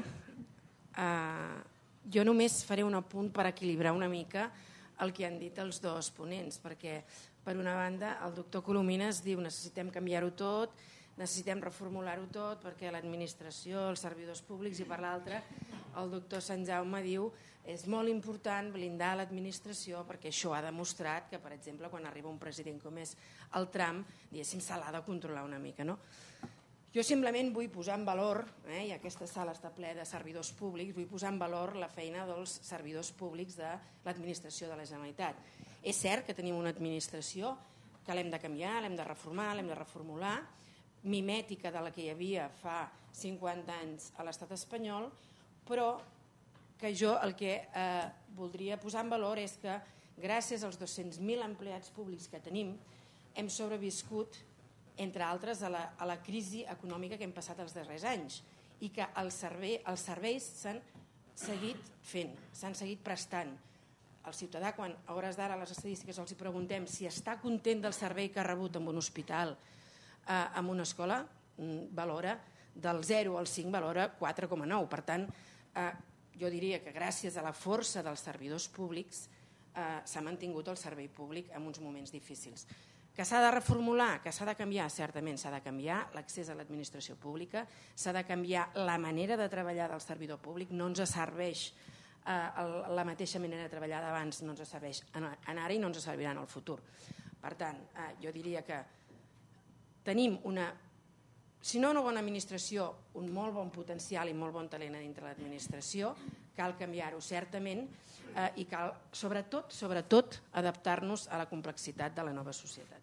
Jo només faré un apunt per equilibrar una mica el que han dit els dos ponents, perquè per una banda el doctor Colomines diu necessitem canviar-ho tot, necessitem reformular-ho tot perquè l'administració, els servidors públics, i per l'altra el doctor Sant Jaume diu és molt important blindar l'administració perquè això ha demostrat que, per exemple, quan arriba un president com és el Trump, diguéssim, se l'ha de controlar una mica, no? Jo simplement vull posar en valor, i aquesta sala està plena de servidors públics, vull posar en valor la feina dels servidors públics de l'administració de la Generalitat. És cert que tenim una administració que l'hem de canviar, l'hem de reformar, l'hem de reformular, mimètica de la que hi havia fa 50 anys a l'estat espanyol, però que jo el que voldria posar en valor és que gràcies als 200.000 empleats públics que tenim hem sobreviscut, entre altres, a la crisi econòmica que hem passat els darrers anys i que els serveis s'han seguit fent, s'han seguit prestant. El ciutadà, quan a hores d'ara les estadístiques els preguntem si està content del servei que ha rebut en un hospital, en una escola, valora del 0 al 5, valora 4,9. Per tant, jo diria que gràcies a la força dels servidors públics s'ha mantingut el servei públic en uns moments difícils. Que s'ha de reformular, que s'ha de canviar, certament s'ha de canviar l'accés a l'administració pública, s'ha de canviar la manera de treballar del servidor públic, no ens serveix la mateixa manera de treballar d'abans, no ens serveix en ara i no ens servirà en el futur. Per tant, jo diria que tenim si no una bona administració, un molt bon potencial i molt bon talent a dintre l'administració, cal canviar-ho certament i cal, sobretot, adaptar-nos a la complexitat de la nova societat.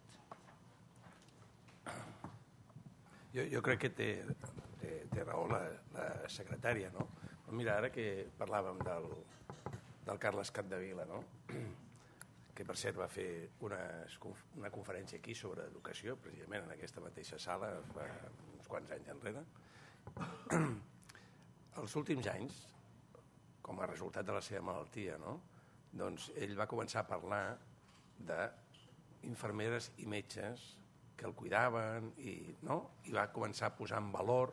Jo crec que té raó la secretària, no? Mira, ara que parlàvem del Carles Capdevila, no? Que per cert va fer una conferència aquí sobre educació, precisament en aquesta mateixa sala, fa uns quants anys enrere. Els últims anys, com a resultat de la seva malaltia, no? Doncs ell va començar a parlar d'infermeres i metges que el cuidaven i va començar a posar en valor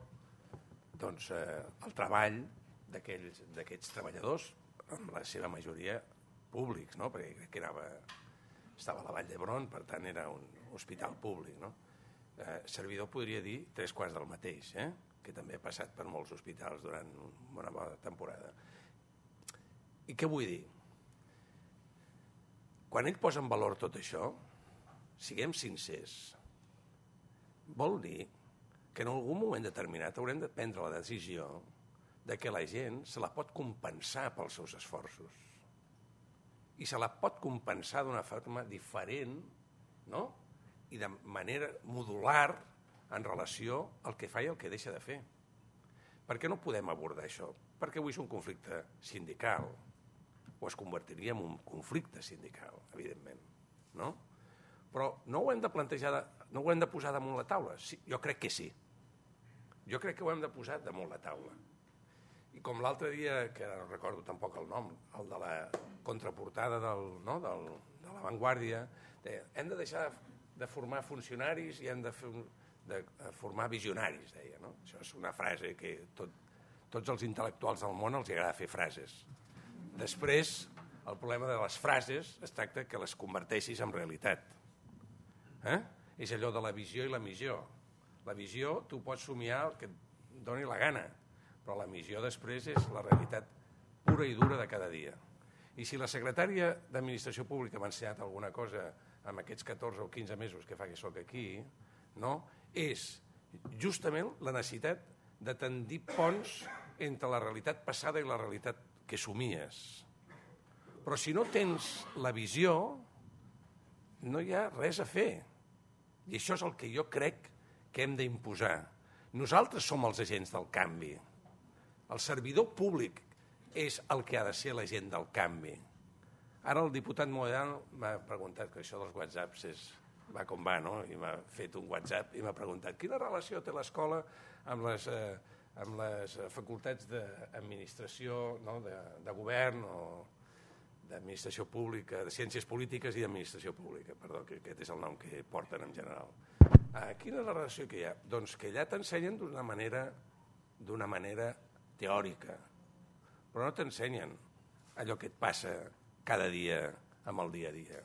el treball d'aquests treballadors, en la seva majoria públics, no? Perquè crec que estava a la Vall d'Hebron, per tant era un hospital públic. No? Servidor podria dir 3/4 del mateix, que també ha passat per molts hospitals durant una bona temporada. I què vull dir? Quan ell posa en valor tot això, siguem sincers, vol dir que en algun moment determinat haurem de prendre la decisió de que la gent se la pot compensar pels seus esforços i se la pot compensar d'una forma diferent, no? I de manera modular en relació al que fa i el que deixa de fer. Per què no podem abordar això? Perquè avui és un conflicte sindical, o es convertiria en un conflicte sindical, evidentment, no? Però no ho hem de plantejar, no ho hem de posar damunt la taula? Sí, jo crec que sí. Jo crec que ho hem de posar damunt la taula. I com l'altre dia, que no recordo tampoc el nom, el de la contraportada de La Vanguardia, hem de deixar de formar funcionaris i hem de formar visionaris, deia. No? Això és una frase que tots els intel·lectuals del món els agrada fer frases. Després, el problema de les frases es tracta que les converteixis en realitat. És allò de la visió i la missió. La visió tu pots somiar el que et doni la gana, però la missió després és la realitat pura i dura de cada dia. I si la secretària d'Administració Pública m'ha ensenyat alguna cosa en aquests 14 o 15 mesos que fa que soc aquí, és justament la necessitat de tendir ponts entre la realitat passada i la realitat que somies. Però si no tens la visió, no hi ha res a fer. I això és el que jo crec que hem d'imposar. Nosaltres som els agents del canvi. El servidor públic és el que ha de ser l'agent del canvi. Ara el diputat Mohedano m'ha preguntat, que això dels whatsapps va com va, no? I m'ha fet un whatsapp i m'ha preguntat quina relació té l'escola amb les facultats d'administració, de govern o d'administració pública, de ciències polítiques i d'administració pública, perdó, que aquest és el nom que porten en general. Quina és la relació que hi ha? Doncs que allà t'ensenyen d'una manera teòrica, però no t'ensenyen allò que et passa cada dia amb el dia a dia.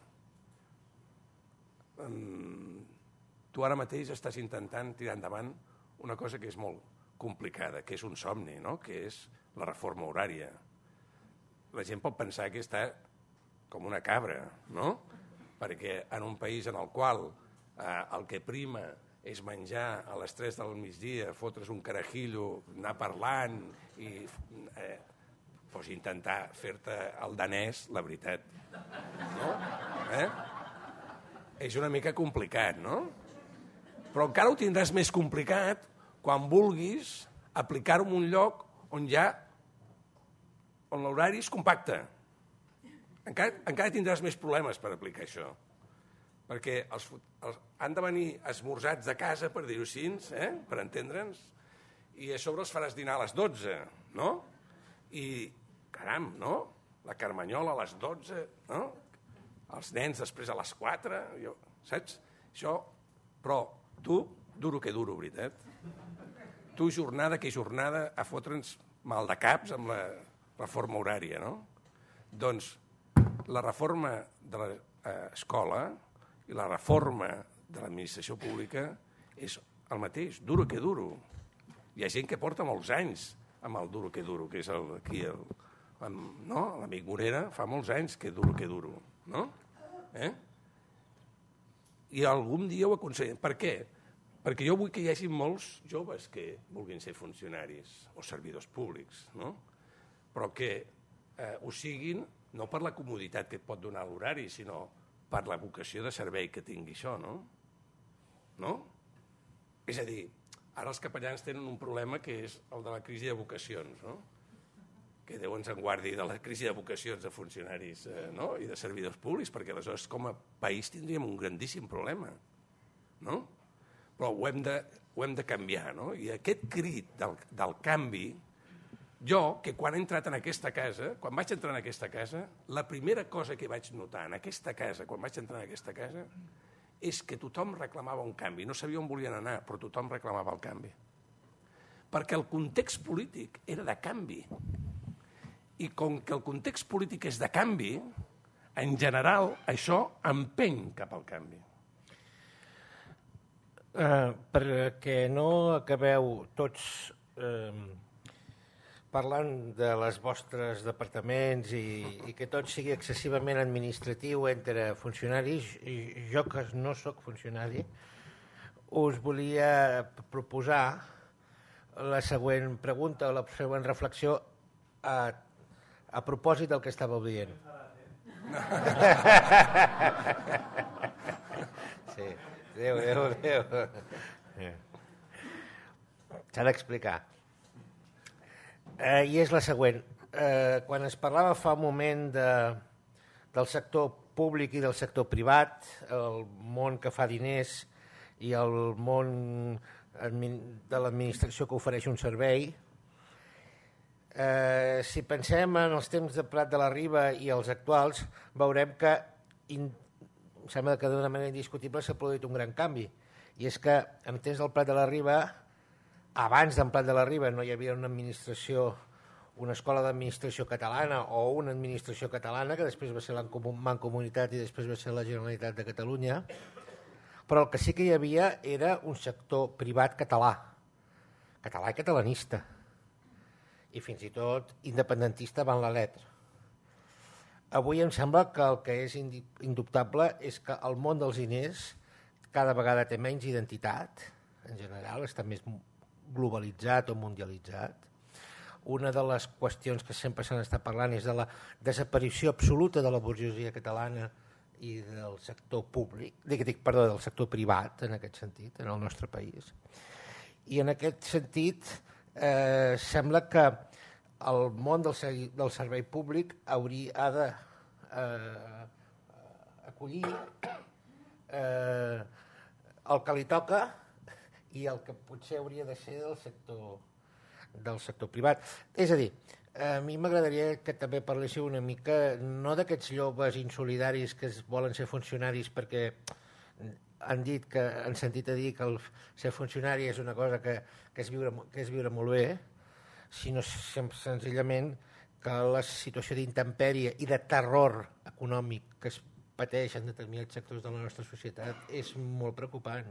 Tu ara mateix estàs intentant tirar endavant una cosa que és molt complicada, que és un somni, no? Que és la reforma horària. La gent pot pensar que està com una cabra, no? Perquè en un país en el qual el que prima és menjar a les 3 del migdia, fotre's un carajillo, anar parlant i intentar fer-te el danès, la veritat. No? És una mica complicat, no? Però encara ho tindràs més complicat quan vulguis aplicar-ho en un lloc on l'horari és compacte. Encara tindràs més problemes per aplicar això. Perquè han de venir esmorzats de casa, per dir-ho així, per entendre'ns, i a sobre els faràs dinar a les 12, no? I, caram, no? La carmanyola a les 12, no? Els nens després a les 4, saps? Això, però tu, duro que duro, veritat. Tu, jornada que jornada, a fotre'ns mal de caps amb reforma horària, no? Doncs la reforma de l'escola i la reforma de l'administració pública és el mateix, duro que duro. Hi ha gent que porta molts anys amb el duro que duro, que és aquí l'amic Morera fa molts anys que duro, no? I algun dia ho aconsellen. Per què? Perquè jo vull que hi hagi molts joves que vulguin ser funcionaris o servidors públics, no? Però que ho siguin no per la comoditat que et pot donar l'horari, sinó per la vocació de servei que tingui això, no? No? És a dir, ara els capellans tenen un problema que és el de la crisi de vocacions, no? Que Déu ens en guardi de la crisi de vocacions de funcionaris i de servidors públics, perquè aleshores com a país tindríem un grandíssim problema, no? Però ho hem de canviar, no? I aquest crit del canvi, jo, que quan he entrat en aquesta casa, quan vaig entrar en aquesta casa, la primera cosa que vaig notar en aquesta casa, quan vaig entrar en aquesta casa, és que tothom reclamava un canvi. No sabia on volien anar, però tothom reclamava el canvi. Perquè el context polític era de canvi. I com que el context polític és de canvi, en general això empeny cap al canvi. Perquè no acabeu tots parlant de les vostres departaments i que tot sigui excessivament administratiu entre funcionaris, jo que no sóc funcionari, us volia proposar la següent pregunta o la següent reflexió a propòsit del que estàveu dient. Sí, Déu. S'ha d'explicar. I és la següent. Quan es parlava fa un moment del sector públic i del sector privat, el món que fa diners i el món de l'administració que ofereix un servei, si pensem en els temps de Prat de la Riba i els actuals, veurem que em sembla que d'una manera indiscutible s'ha produït un gran canvi. I és que en temps del Prat de la Riba, abans d'en Prat de la Riba no hi havia una escola d'administració catalana o una administració catalana, que després va ser la Mancomunitat i després va ser la Generalitat de Catalunya, però el que sí que hi havia era un sector privat català i catalanista, i fins i tot independentista avant la letra. Avui em sembla que el que és indubtable és que el món dels diners cada vegada té menys identitat, en general, està més globalitzat o mundialitzat. Una de les qüestions que sempre se n'està parlant és de la desaparició absoluta de la burgesia catalana i del sector públic, del sector privat, en aquest sentit, en el nostre país. I en aquest sentit, sembla que el món del servei públic ha d'acollir el que li toca i el que potser hauria de ser del sector privat. És a dir, a mi m'agradaria que també parléssiu una mica no d'aquests joves insolidaris que volen ser funcionaris perquè han sentit a dir que ser funcionari és una cosa que és viure molt bé, sinó senzillament que la situació d'intempèrie i de terror econòmic que es pateix en determinats sectors de la nostra societat és molt preocupant.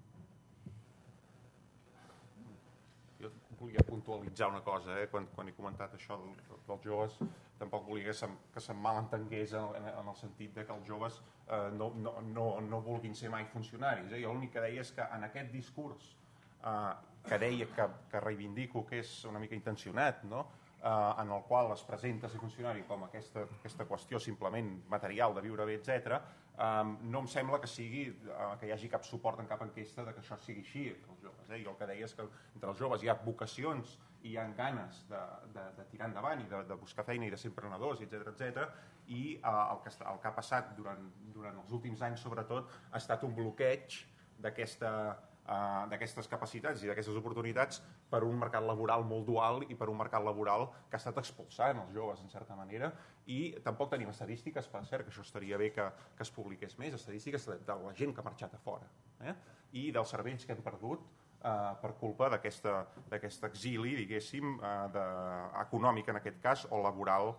Jo volia puntualitzar una cosa, quan he comentat això dels joves, tampoc volia que se'm malentengués en el sentit que els joves no vulguin ser mai funcionaris. Jo l'únic que deia és que en aquest discurs que deia que reivindico, que és una mica intencionat, no? En el qual es presenta ser funcionari com aquesta qüestió simplement material de viure bé, etc., no em sembla que hi hagi cap suport en cap enquesta que això sigui així entre els joves. Jo el que deia és que entre els joves hi ha vocacions i hi ha ganes de tirar endavant i de buscar feina i de ser emprenedors, etc. I el que ha passat durant els últims anys, sobretot, ha estat un bloqueig d'aquestes capacitats i d'aquestes oportunitats per un mercat laboral molt dual i per un mercat laboral que ha estat expulsant els joves, en certa manera, i tampoc tenim estadístiques, per cert, que això estaria bé que es publiqués més, estadístiques de la gent que ha marxat a fora, i dels cervells que hem perdut per culpa d'aquest exili, diguéssim, econòmic en aquest cas, o laboral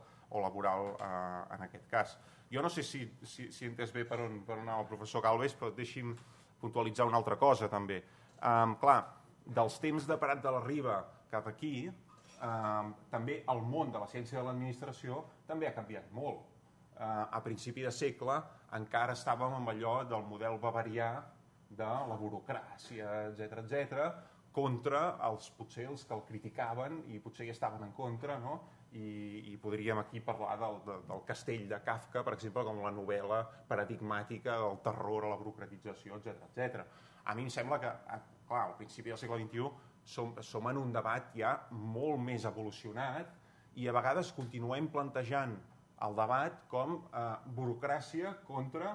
en aquest cas. Jo no sé si he entès bé per on anava el professor Galvez, però deixi'm puntualitzar una altra cosa també. Clar, dels temps de Prat de la Riba cap aquí, també el món de la ciència de l'administració també ha canviat molt. A principi de segle encara estàvem amb allò del model bavarià de la burocràcia, etc., contra potser els que el criticaven i potser hi estaven en contra, no? I podríem aquí parlar del Castell de Kafka, per exemple, com la novel·la paradigmàtica del terror a la burocratització, etc. A mi em sembla que, clar, al principi del segle XXI som en un debat ja molt més evolucionat i a vegades continuem plantejant el debat com burocràcia contra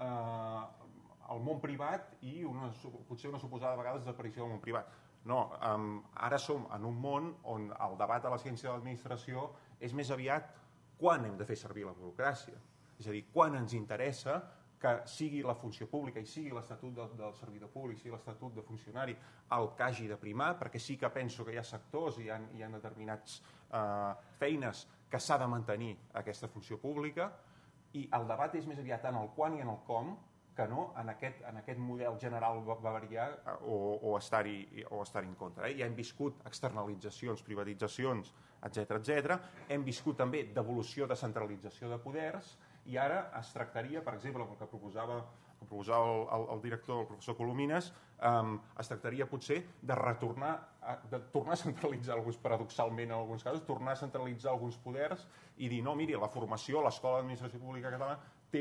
el món privat i potser una suposada a vegades desaparició del món privat. No, ara som en un món on el debat de la ciència de l'administració és més aviat quan hem de fer servir la burocràcia. És a dir, quan ens interessa que sigui la funció pública i sigui l'Estatut del servidor públic, sigui l'Estatut de funcionari el que hagi de primar, perquè sí que penso que hi ha sectors i hi ha determinats feines que s'ha de mantenir aquesta funció pública, i el debat és més aviat en el quan i en el com que no en aquest model general bavarià o estar-hi en contra. Ja hem viscut externalitzacions, privatitzacions, etc. Hem viscut també devolució, descentralització de poders, i ara es tractaria, per exemple, el que proposava el director, el professor Colomines, es tractaria potser de tornar a centralitzar, paradoxalment en alguns casos, tornar a centralitzar alguns poders i dir, no, miri, la formació, l'Escola d'Administració Pública Catalana té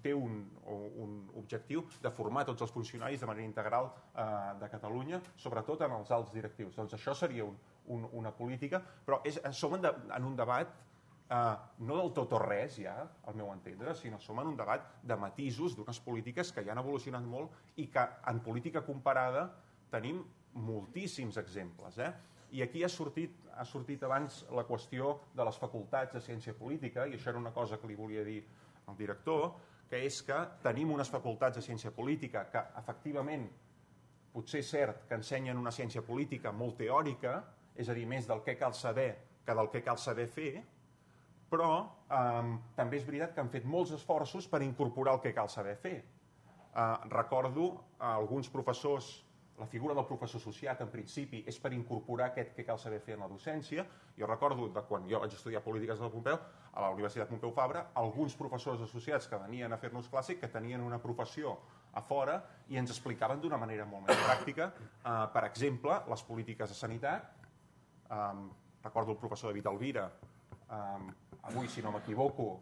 un objectiu de formar tots els funcionaris de manera integral de Catalunya, sobretot en els alts directius. Doncs això seria una política, però som en un debat no del tot o res ja, al meu entendre, sinó som en un debat de matisos d'unes polítiques que ja han evolucionat molt i que en política comparada tenim moltíssims exemples. I aquí ha sortit abans la qüestió de les facultats de ciència política, i això era una cosa que li volia dir al director, que és que tenim unes facultats de ciència política que efectivament potser és cert que ensenyen una ciència política molt teòrica, és a dir, més del que cal saber que del que cal saber fer, però també és veritat que han fet molts esforços per incorporar el que cal saber fer. Recordo alguns professors, la figura del professor associat en principi és per incorporar aquest que cal saber fer en la docència. Jo recordo de quan jo vaig estudiar polítiques de la Pompeu, a la Universitat Pompeu Fabra, alguns professors associats que venien a fer-nos classe que tenien una professió a fora i ens explicaven d'una manera molt més pràctica, per exemple, les polítiques de sanitat. Recordo el professor David Alvira, avui, si no m'equivoco,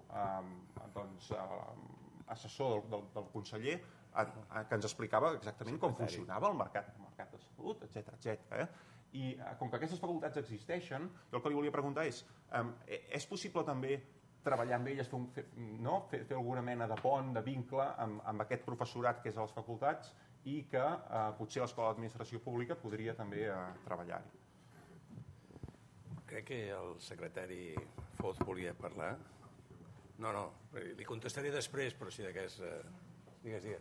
assessor del conseller, que ens explicava exactament com funcionava el mercat de salut, etc. I com que aquestes facultats existeixen, jo el que li volia preguntar és possible també treballar amb elles, fer alguna mena de pont, de vincle amb aquest professorat que és a les facultats i que potser l'Escola d'Administració Pública podria també treballar-hi? Crec que el secretari Foz volia parlar. No, li contestaré després, però si de cas... Digues.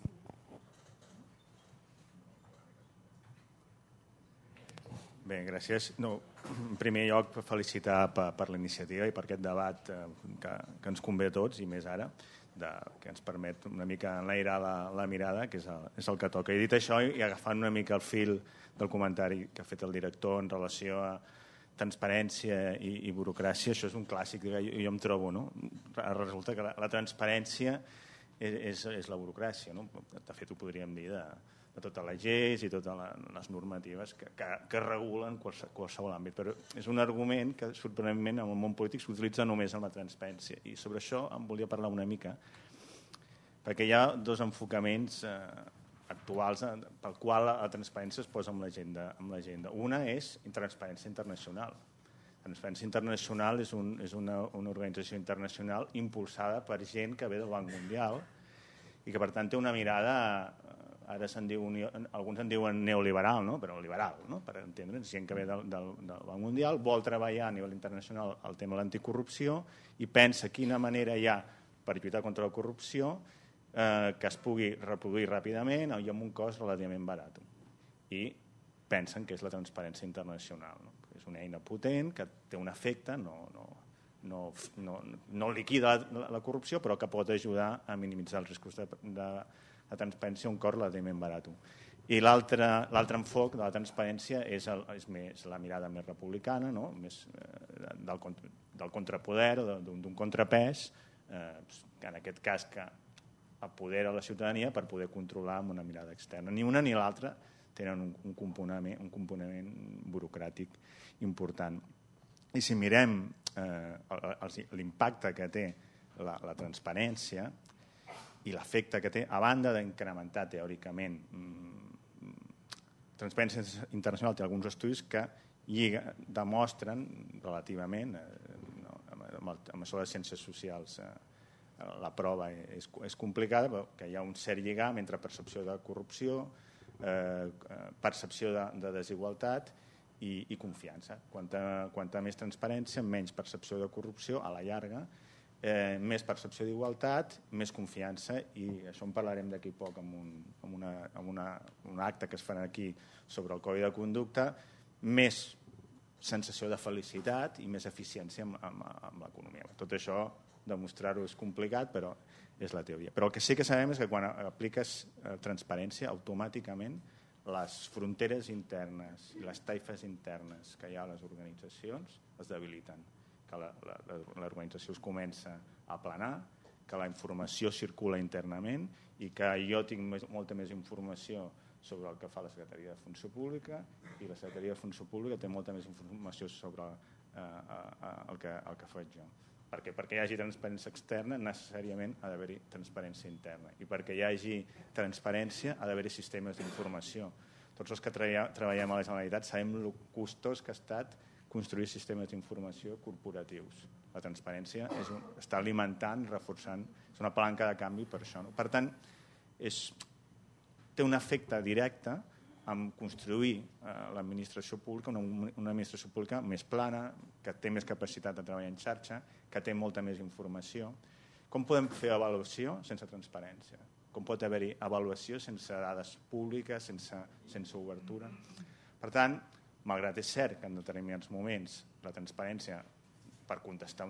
Bé, gràcies. En primer lloc, felicitar per la iniciativa i per aquest debat que ens convé a tots, i més ara, que ens permet una mica enlairar la mirada, que és el que toca. I dit això, i agafant una mica el fil del comentari que ha fet el director en relació a transparència i burocràcia, això és un clàssic, jo em trobo, no? Resulta que la transparència és la burocràcia, no? De fet, ho podríem dir de totes les lleis i totes les normatives que regulen qualsevol àmbit, però és un argument que sorprenentment en el món polític s'utilitza només en la transparència, i sobre això em volia parlar una mica, perquè hi ha dos enfocaments actuals pel qual la transparència es posa en l'agenda. Una és transparència internacional. Transparència internacional és una organització internacional impulsada per gent que ve del Banc Mundial i que per tant té una mirada, ara alguns en diuen neoliberal, no? Però liberal, no? Per entendre'ns, gent que ve del Banc Mundial vol treballar a nivell internacional el tema de l'anticorrupció i pensa quina manera hi ha per lluitar contra la corrupció que es pugui reproduir ràpidament i amb un cost relativament barat. I pensen que és la transparència internacional. No? És una eina potent que té un efecte, no liquida la corrupció, però que pot ajudar a minimitzar els riscos de transparència un cor relativament barat. I l'altre enfoc de la transparència és la mirada més republicana, no? Més del contrapoder o d'un contrapès, en aquest cas que apodera la ciutadania per poder controlar amb una mirada externa. Ni una ni l'altra tenen un component burocràtic important. I si mirem l'impacte que té la transparència i l'efecte que té, a banda d'incrementar teòricament, Transparència Internacional té alguns estudis que demostren relativament, amb això de ciències socials, la prova és complicada, però que hi ha un cert lligam entre percepció de corrupció, percepció de desigualtat i confiança. Quanta més transparència, menys percepció de corrupció, a la llarga, més percepció d'igualtat, més confiança, i això en parlarem d'aquí poc amb un acte que es farà aquí sobre el codi de conducta, més sensació de felicitat i més eficiència amb l'economia. Tot això, demostrar-ho és complicat, però és la teoria. Però el que sí que sabem és que quan apliques transparència, automàticament les fronteres internes i les taifes internes que hi ha a les organitzacions es debiliten, que l'organització es comença a aplanar, que la informació circula internament i que jo tinc molta més informació sobre el que fa la Secretaria de Funció Pública i la Secretaria de Funció Pública té molta més informació sobre el que faig jo. Perquè hi hagi transparència externa, necessàriament ha d'haver-hi transparència interna. I perquè hi hagi transparència, ha d'haver-hi sistemes d'informació. Tots els que treballem a la Generalitat sabem el costós que ha estat construir sistemes d'informació corporatius. La transparència està alimentant, reforçant, és una palanca de canvi per això. Per tant, té un efecte directe en construir l'administració pública, una administració pública més plana, que té més capacitat de treballar en xarxa, que té molta més informació. Com podem fer avaluació sense transparència? Com pot haver-hi avaluació sense dades públiques, sense obertura? Per tant, malgrat és cert que en determinats moments la transparència per contestar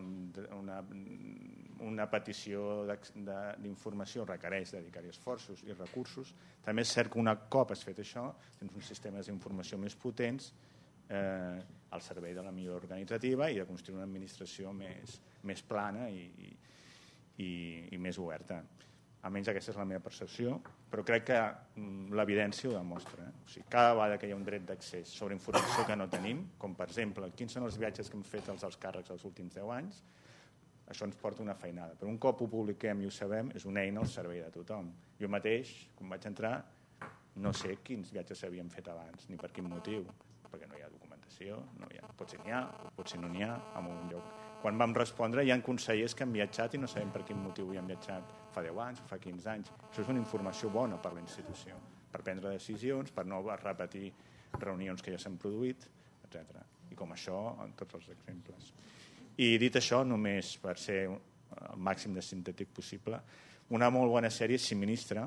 una petició d'informació requereix dedicar-hi esforços i recursos, també és cert que un cop has fet això tens uns sistemes d'informació més potents al servei de la millora organitzativa i de construir una administració més plana i més oberta. Almenys aquesta és la meva percepció, però crec que l'evidència ho demostra. O sigui, cada vegada que hi ha un dret d'accés sobre informació que no tenim, com per exemple, quins són els viatges que hem fet els alts càrrecs els últims 10 anys, això ens porta una feinada. Però un cop ho publiquem i ho sabem, és una eina al servei de tothom. Jo mateix, quan vaig entrar, no sé quins viatges s'havien fet abans, ni per quin motiu, perquè no hi ha documentació, potser n'hi ha, o potser no n'hi ha, en un lloc. Quan vam respondre, hi ha consellers que han viatjat i no sabem per quin motiu hi han viatjat fa 10 anys o fa 15 anys. Això és una informació bona per la institució, per prendre decisions, per no repetir reunions que ja s'han produït, etc. I com això, en tots els exemples. I dit això, només per ser el màxim de sintètic possible, una molt bona sèrie és Siministra,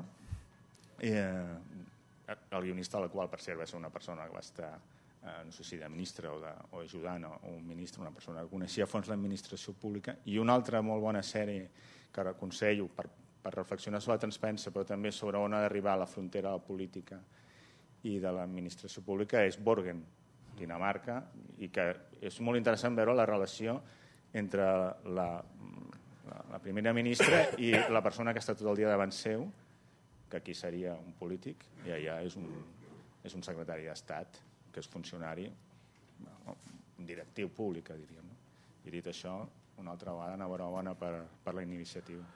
el guionista de la qual, per cert, va ser una persona que va estar no sé si de ministre o ajudant o un ministre, una persona que coneixia a fons l'administració pública, i una altra molt bona sèrie que aconsello per reflexionar sobre la transparència, però també sobre on ha d'arribar la frontera de la política i de l'administració pública, és Borgen, Dinamarca, i que és molt interessant veure la relació entre la primera ministra i la persona que està tot el dia davant seu, que aquí seria un polític, i allà és un secretari d'Estat, que és funcionari, un directiu públic, diríem. I dit això, una altra vegada, enhorabona per la iniciativa.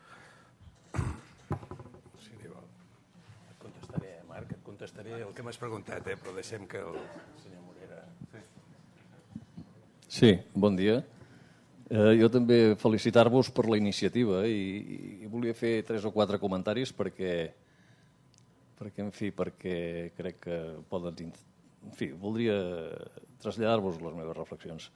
Sí, et contestaré, Marc, et contestaré el que m'has preguntat, però deixem que el senyor Morera... Sí, bon dia. Jo també felicitar-vos per la iniciativa i volia fer 3 o 4 comentaris perquè crec que poden... En fi, voldria traslladar-vos les meves reflexions.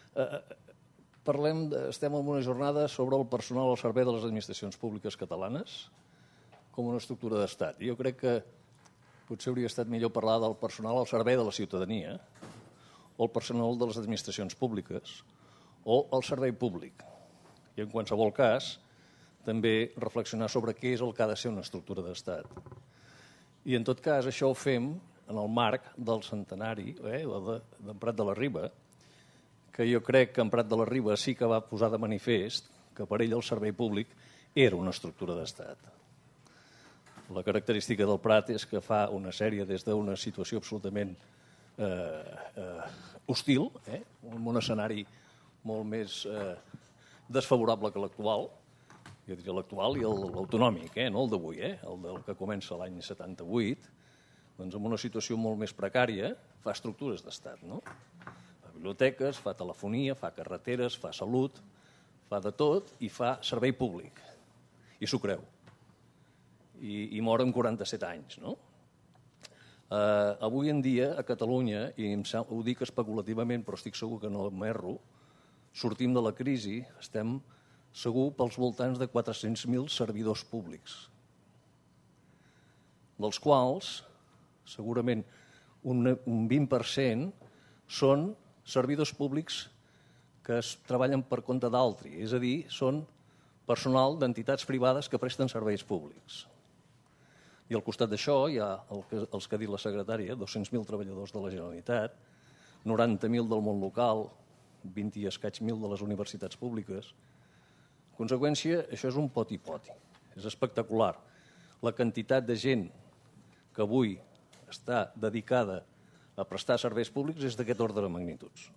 Estem en una jornada sobre el personal al servei de les administracions públiques catalanes com una estructura d'estat. Jo crec que potser hauria estat millor parlar del personal al servei de la ciutadania o el personal de les administracions públiques o el servei públic. I en qualsevol cas, també reflexionar sobre què és el que ha de ser una estructura d'estat. I en tot cas, això ho fem en el marc del centenari d'en Prat de la Riba, que jo crec que en Prat de la Riba sí que va posar de manifest que per ell el servei públic era una estructura d'estat. La característica del Prat és que fa una sèrie des d'una situació absolutament hostil, en un escenari molt més desfavorable que l'actual, jo diria l'actual i l'autonòmic, no el d'avui, el del que comença l'any 78, doncs en una situació molt més precària fa estructures d'estat, no? Fa biblioteques, fa telefonia, fa carreteres, fa salut, fa de tot i fa servei públic. I s'ho creu. I mor amb 47 anys, no? Avui en dia, a Catalunya, i ho dic especulativament, però estic segur que no m'erro, sortim de la crisi, estem segur pels voltants de 400.000 servidors públics, dels quals segurament un 20% són servidors públics que es treballen per compte d'altri, és a dir, són personal d'entitats privades que presten serveis públics. I al costat d'això hi ha els que ha dit la secretària, 200.000 treballadors de la Generalitat, 90.000 del món local, 20 i escaig mil de les universitats públiques. En conseqüència, això és un poti-poti. És espectacular. La quantitat de gent que avui està dedicada a prestar serveis públics és d'aquest ordre de magnituds.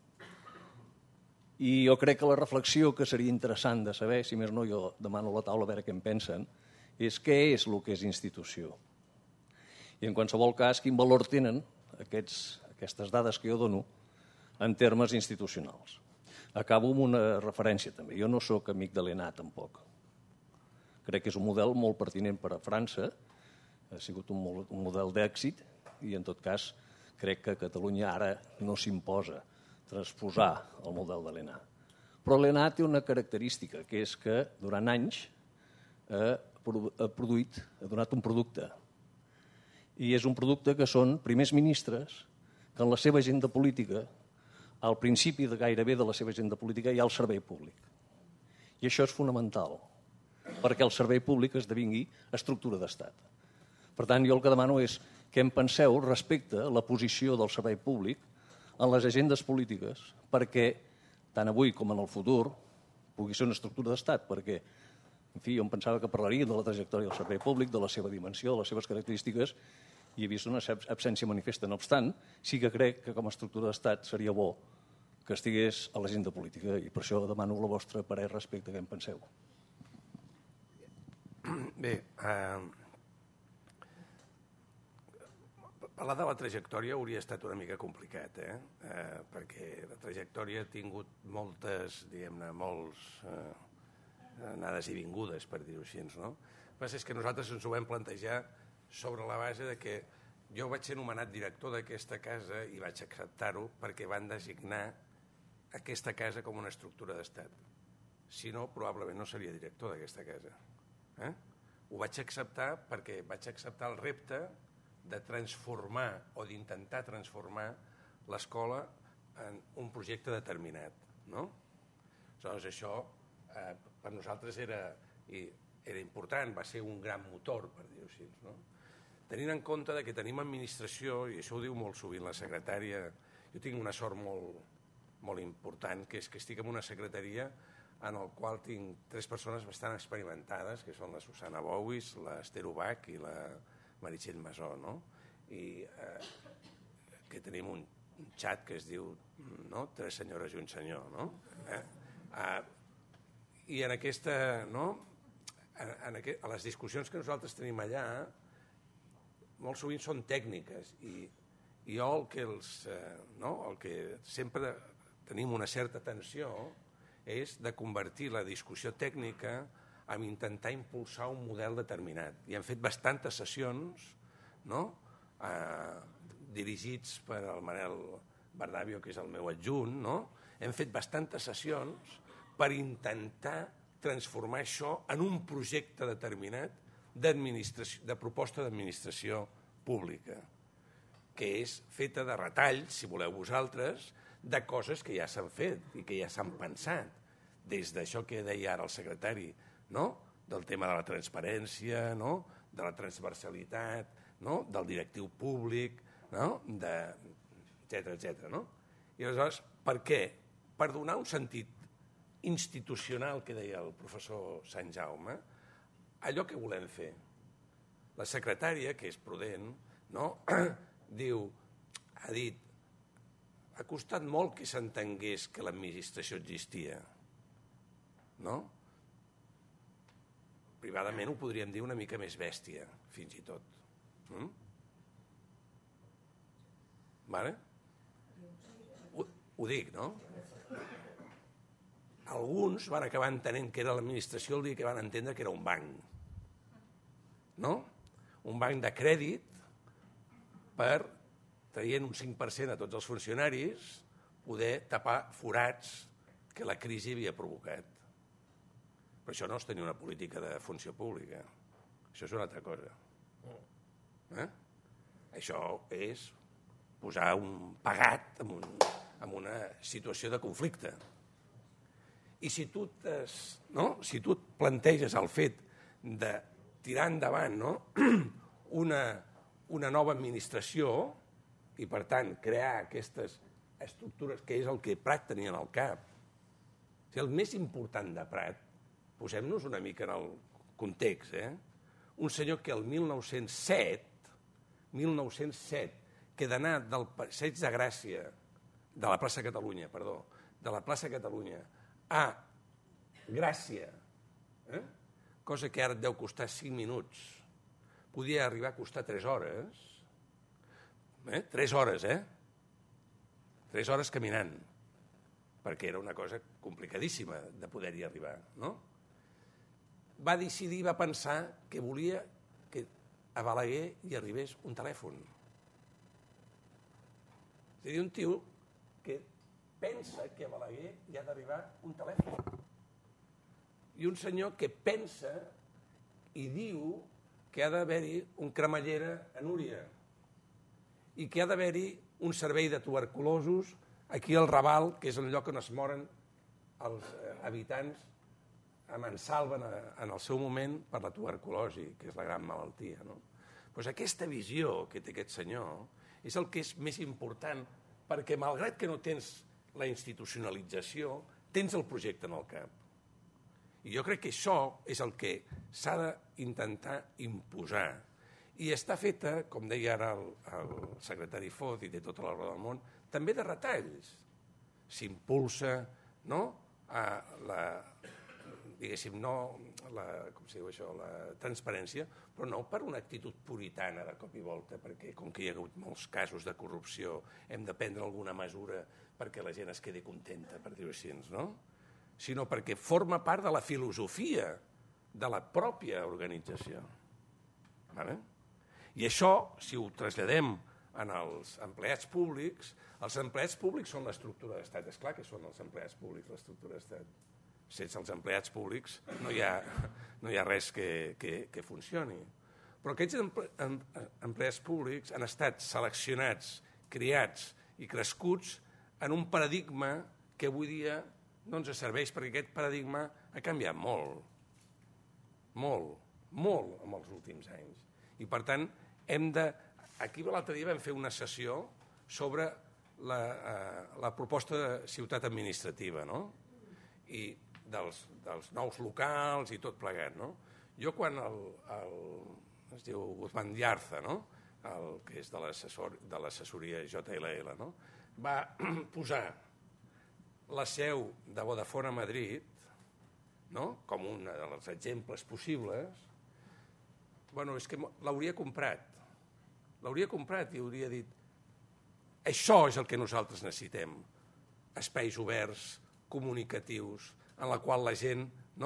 I jo crec que la reflexió que seria interessant de saber, si més no jo demano a la taula a veure què en pensen, és què és el que és institució. I en qualsevol cas, quin valor tenen aquestes dades que jo dono en termes institucionals. Acabo amb una referència també. Jo no sóc amic de l'ENA tampoc. Crec que és un model molt pertinent per a França, ha sigut un model d'èxit i en tot cas crec que a Catalunya ara no s'imposa transposar el model de l'ENA. Però l'ENA té una característica, que és que durant anys ha donat un producte. I és un producte que són primers ministres que en la seva agenda política, al principi de gairebé de la seva agenda política, hi ha el servei públic. I això és fonamental, perquè el servei públic esdevingui estructura d'estat. Per tant, jo el que demano és què en penseu respecte a la posició del servei públic en les agendes polítiques perquè, tant avui com en el futur, pugui ser una estructura d'estat, perquè en fi, jo em pensava que parlaria de la trajectòria del servei públic, de la seva dimensió, de les seves característiques, i he vist una absència manifesta. No obstant, sí que crec que com a estructura d'estat seria bo que estigués a l'agenda política i per això demano el vostre parer respecte a què en penseu. Bé, parlar de la trajectòria hauria estat una mica complicat, perquè la trajectòria ha tingut moltes, diguem-ne, anades i vingudes, per dir-ho així, no? El que passa és que nosaltres ens ho vam plantejar sobre la base de que jo vaig ser nomenat director d'aquesta casa i vaig acceptar-ho perquè van designar aquesta casa com una estructura d'estat. Si no, probablement no seria director d'aquesta casa. Ho vaig acceptar perquè vaig acceptar el repte de transformar o d'intentar transformar l'escola en un projecte determinat. Aleshores, això per nosaltres era important, va ser un gran motor, per dir-ho així. Tenint en compte que tenim administració, i això ho diu molt sovint la secretària, jo tinc una sort molt important, que és que estic en una secretaria en la qual tinc 3 persones bastant experimentades, que són la Susana Bouis, l'Ester Ubach i la Meritxell Masó, i que tenim un xat que es diu 3 senyores i un senyor, i en aquesta, a les discussions que nosaltres tenim allà, molt sovint són tècniques, i jo el que sempre tenim una certa tensió és de convertir la discussió tècnica en intentar impulsar un model determinat. I hem fet bastantes sessions, dirigits per el Manel Bardavio, que és el meu adjunt, hem fet bastantes sessions per intentar transformar això en un projecte determinat de proposta d'administració pública, que és feta de retalls, si voleu vosaltres, de coses que ja s'han fet i que ja s'han pensat, des d'això que deia ara el secretari, no? Del tema de la transparència, no? De la transversalitat, no? Del directiu públic, no? Etcètera, no? I aleshores, per què? Per donar un sentit institucional, que deia el professor Sant Jaume, allò que volem fer. La secretària, que és prudent, no? Ha dit, ha costat molt que s'entengués que l'administració existia, no? Privadament ho podríem dir una mica més bèstia, fins i tot. Vale? Ho dic, no? Alguns van acabar entenent que era l'administració el dia que van entendre que era un banc. No? Un banc de crèdit per, traient un 5% a tots els funcionaris, poder tapar forats que la crisi havia provocat. Però això no és tenir una política de funció pública. Això és una altra cosa. Això és posar un pagat en una situació de conflicte. I si tu et planteges el fet de tirar endavant, no? una nova administració i, per tant, crear aquestes estructures, que és el que Prat tenia al cap. El més important de Prat, posem-nos una mica en el context, un senyor que el 1907, que d'anar del Passeig de Gràcia, de la plaça Catalunya, a Gràcia, cosa que ara et deu costar 5 minuts, podia arribar a costar 3 hores, 3 hores, 3 hores caminant, perquè era una cosa complicadíssima de poder-hi arribar, no? Va decidir, va pensar que volia que a Balaguer hi arribés un telèfon. És a dir, un tio que pensa que a Balaguer hi ha d'arribar un telèfon. I un senyor que pensa i diu que ha d'haver-hi un cremallera a Núria i que ha d'haver-hi un servei de tuberculosos aquí al Raval, que és el lloc on es moren els habitants a Mansalva en el seu moment per la tuberculosi, que és la gran malaltia. Doncs aquesta visió que té aquest senyor és el que és més important, perquè malgrat que no tens la institucionalització, tens el projecte en el cap. I jo crec que això és el que s'ha d'intentar imposar. I està feta, com deia ara el secretari Fot, i té tota la raó del món, també de retalls. S'impulsa, no?, diguéssim, no la transparència, però no per una actitud puritana de cop i volta, perquè com que hi ha hagut molts casos de corrupció hem de prendre alguna mesura perquè la gent es quedi contenta, per dir-ho així, no? Sinó perquè forma part de la filosofia de la pròpia organització. I això, si ho traslladem en els empleats públics són l'estructura d'estat. És clar que són els empleats públics l'estructura d'estat. Sense els empleats públics no hi ha res que funcioni. Però aquests empleats públics han estat seleccionats, criats i crescuts en un paradigma que avui dia no ens serveix, perquè aquest paradigma ha canviat molt en els últims anys. I, per tant, aquí l'altre dia vam fer una sessió sobre la proposta de ciutat administrativa, no? I dels nous locals i tot plegat, no? Jo quan es diu Guzmán Yarza, no?, que és de l'assessoria JLL, no?, va posar la seu de Vodafone a Madrid, no?, com un dels exemples possibles, és que l'hauria comprat i hauria dit això és el que nosaltres necessitem, espais oberts, comunicatius, en la qual la gent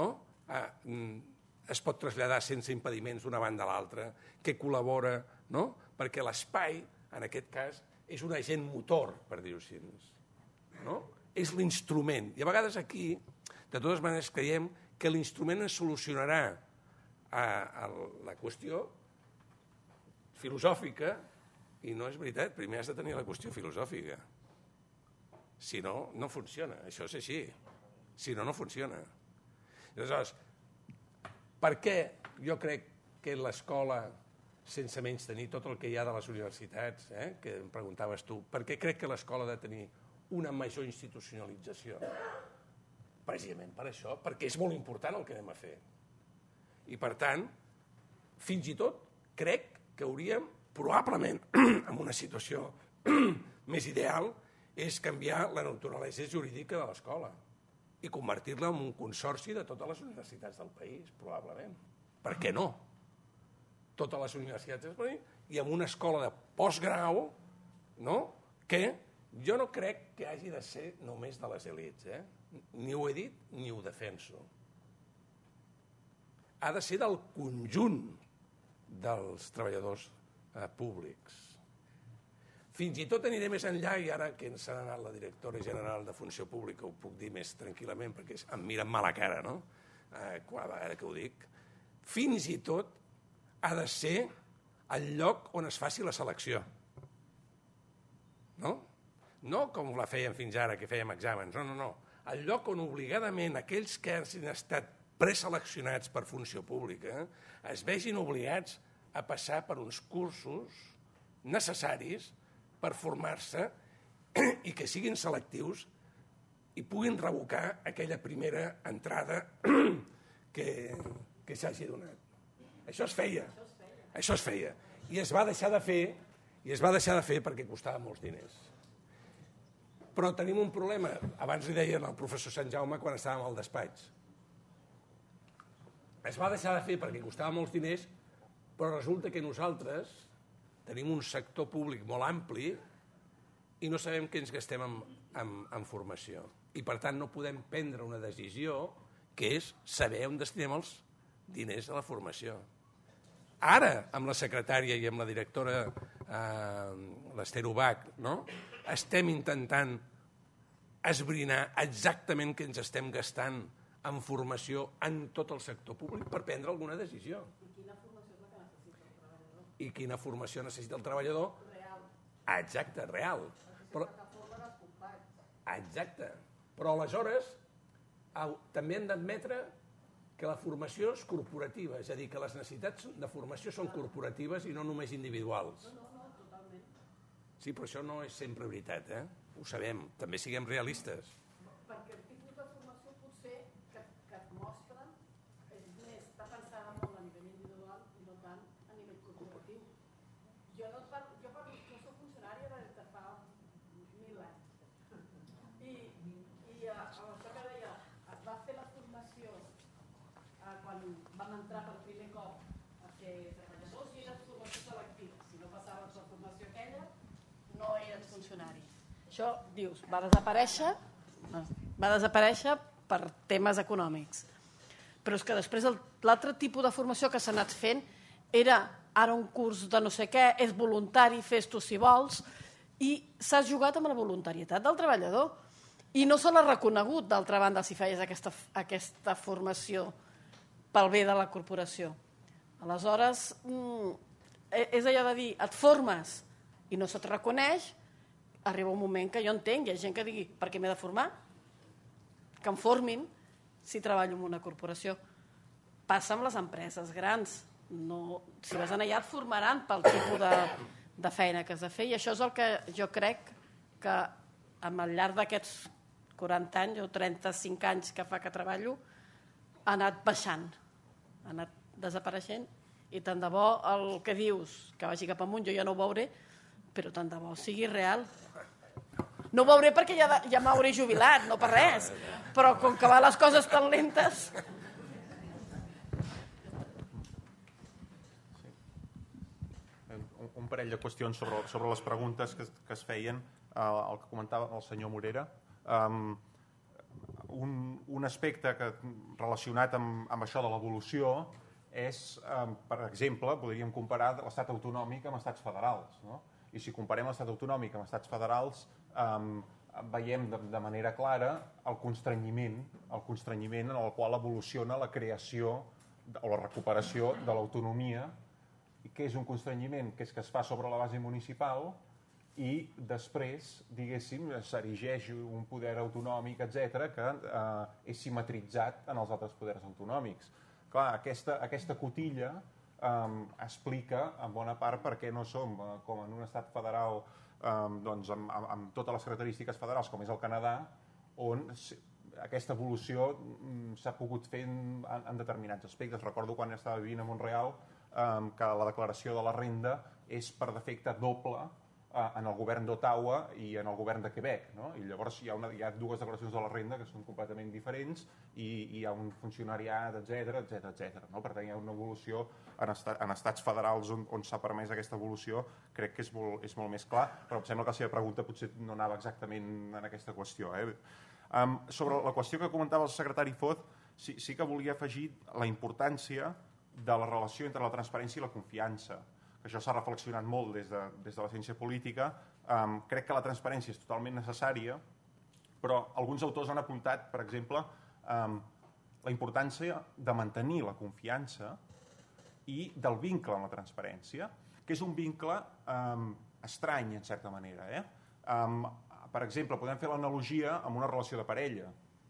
es pot traslladar sense impediments d'una banda a l'altra, que col·labora, perquè l'espai, en aquest cas, és un agent motor, per dir-ho així. És l'instrument. I a vegades aquí, de totes maneres, creiem que l'instrument ens solucionarà la qüestió filosòfica, i no és veritat, primer has de tenir la qüestió filosòfica. Si no, no funciona, això és així. Si no, no funciona. Aleshores, per què jo crec que l'escola, sense menys tenir tot el que hi ha de les universitats, que em preguntaves tu, per què crec que l'escola ha de tenir una major institucionalització? Precisament per això, perquè és molt important el que anem a fer. I per tant, fins i tot crec que hauríem, probablement, en una situació més ideal, és canviar la naturalesa jurídica de l'escola i convertir-la en un consorci de totes les universitats del país, probablement. Per què no? Totes les universitats del país i amb una escola de postgrau, no? Que jo no crec que hagi de ser només de les elits, ni ho he dit ni ho defenso. Ha de ser del conjunt dels treballadors públics. Fins i tot aniré més enllà, i ara que s'ha anat la directora general de Funció Pública, ho puc dir més tranquil·lament, perquè em mira amb mala cara, no? Cada vegada que ho dic. Fins i tot ha de ser el lloc on es faci la selecció. No? No com la fèiem fins ara, que fèiem exàmens, no. El lloc on obligadament aquells que han estat preseleccionats per Funció Pública es vegin obligats a passar per uns cursos necessaris per formar-se i que siguin selectius i puguin revocar aquella primera entrada que s'hagi donat. Això es feia. I es va deixar de fer perquè costava molts diners. Però tenim un problema. Abans li deien al professor Sant Jaume quan estàvem al despatx. Es va deixar de fer perquè costava molts diners, però resulta que nosaltres tenim un sector públic molt ampli i no sabem què ens gastem en formació. I, per tant, no podem prendre una decisió que és saber on destinem els diners a la formació. Ara, amb la secretària i amb la directora l'Ester Ubach, no? Estem intentant esbrinar exactament què ens estem gastant en formació en tot el sector públic per prendre alguna decisió. I quina formació necessita el treballador? Real. Exacte, real. Exacte. Però aleshores també hem d'admetre que la formació és corporativa, és a dir, que les necessitats de formació són corporatives i no només individuals. No, totalment. Sí, però això no és sempre veritat, Ho sabem, també siguem realistes. Perquè el tipus de formació potser que et mostren és més, està pensada molt a nivell individual i no tant a nivell corporatiu. Jo soc funcionària des de fa 1000 anys. I això que deia, es va fer la formació quan vam entrar per primer cop a ser treballadors i era formació selectiva. Si no passaves la formació aquella, no eres funcionari. Això, dius, va desaparèixer per temes econòmics. Però és que després l'altre tipus de formació que s'ha anat fent era ara un curs de no sé què, és voluntari, fes-t'ho si vols, i s'ha jugat amb la voluntarietat del treballador. I no se l'ha reconegut, d'altra banda, si feies aquesta formació pel bé de la corporació. Aleshores, és allò de dir, et formes i no se't reconeix, arriba un moment que jo entenc, hi ha gent que digui, per què m'he de formar? Que em formin si treballo en una corporació. Passa amb les empreses grans. No, si vas allà et formaran pel tipus de feina que has de fer, i això és el que jo crec que al llarg d'aquests 40 anys o 35 anys que fa que treballo ha anat baixant, ha anat desapareixent, i tant de bo el que dius que vagi cap amunt, jo ja no ho veuré, però tant de bo sigui real. No ho veuré perquè ja m'hauré jubilat, no per res, però com que van les coses tan lentes... Un parell de qüestions sobre les preguntes que es feien, el que comentava el senyor Morera. Un aspecte relacionat amb això de l'evolució és, per exemple, podríem comparar l'estat autonòmic amb estats federals, no? I si comparem l'estat autonòmic amb estats federals, veiem de manera clara el constrenyiment en el qual evoluciona la creació o la recuperació de l'autonomia què és un constrenyiment? Que és que es fa sobre la base municipal i després, diguéssim, s'erigeix un poder autonòmic, etc que és simetritzat en els altres poders autonòmics. Clar, aquesta cotilla explica en bona part per què no som com en un estat federal doncs, amb totes les característiques federals com és el Canadà, on aquesta evolució s'ha pogut fer en determinats aspectes. Recordo quan estava vivint a Montreal que la declaració de la renda és per defecte doble en el govern d'Ottawa i en el govern de Quebec, no? I llavors hi ha dues declaracions de la renda que són completament diferents i hi ha un funcionariat, etc. No? Per tant, hi ha una evolució en estats federals on s'ha permès aquesta evolució, crec que és molt més clar, però em sembla que la seva pregunta potser no anava exactament en aquesta qüestió. Sobre la qüestió que comentava el secretari Foz, sí que volia afegir la importància de la relació entre la transparència i la confiança. Això s'ha reflexionat molt des de la ciència política. Crec que la transparència és totalment necessària, però alguns autors han apuntat, per exemple, la importància de mantenir la confiança i del vincle amb la transparència, que és un vincle estrany, en certa manera. Per exemple, podem fer l'analogia amb una relació de parella.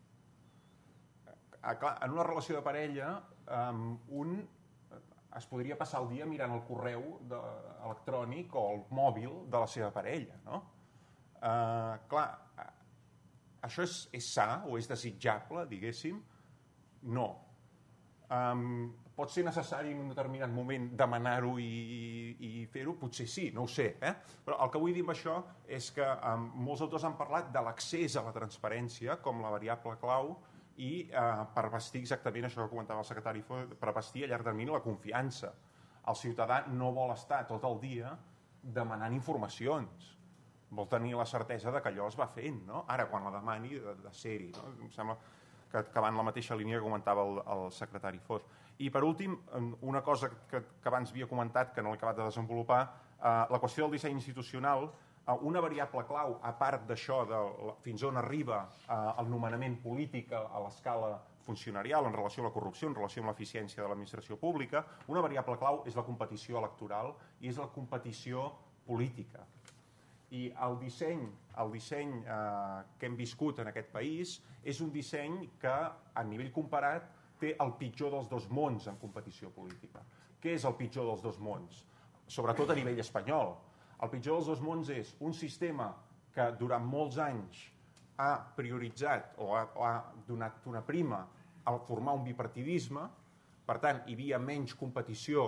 En una relació de parella, un es podria passar el dia mirant el correu electrònic o el mòbil de la seva parella, no? Clar, això és sa o és desitjable, diguéssim? No. Pot ser necessari en un determinat moment demanar-ho i fer-ho? Potser sí, no ho sé. Però el que vull dir amb això és que molts autors han parlat de l'accés a la transparència com la variable clau i per bastir exactament això que comentava el secretari, per bastir a llarg termini la confiança. El ciutadà no vol estar tot el dia demanant informacions, vol tenir la certesa de que allò es va fent, no? Ara, quan la demani, de ser-hi, no? Em sembla que va en la mateixa línia que comentava el secretari Foz. I per últim, una cosa que abans havia comentat, que no l'he acabat de desenvolupar, la qüestió del disseny institucional. Una variable clau, a part d'això, fins on arriba el nomenament polític a l'escala funcionarial en relació a la corrupció, en relació amb l'eficiència de l'administració pública, una variable clau és la competició electoral i és la competició política. I el disseny que hem viscut en aquest país és un disseny que, a nivell comparat, té el pitjor dels dos mons en competició política. Què és el pitjor dels dos mons? Sobretot a nivell espanyol. El pitjor dels dos mons és un sistema que durant molts anys ha prioritzat o ha donat una prima a formar un bipartidisme, per tant, hi havia menys competició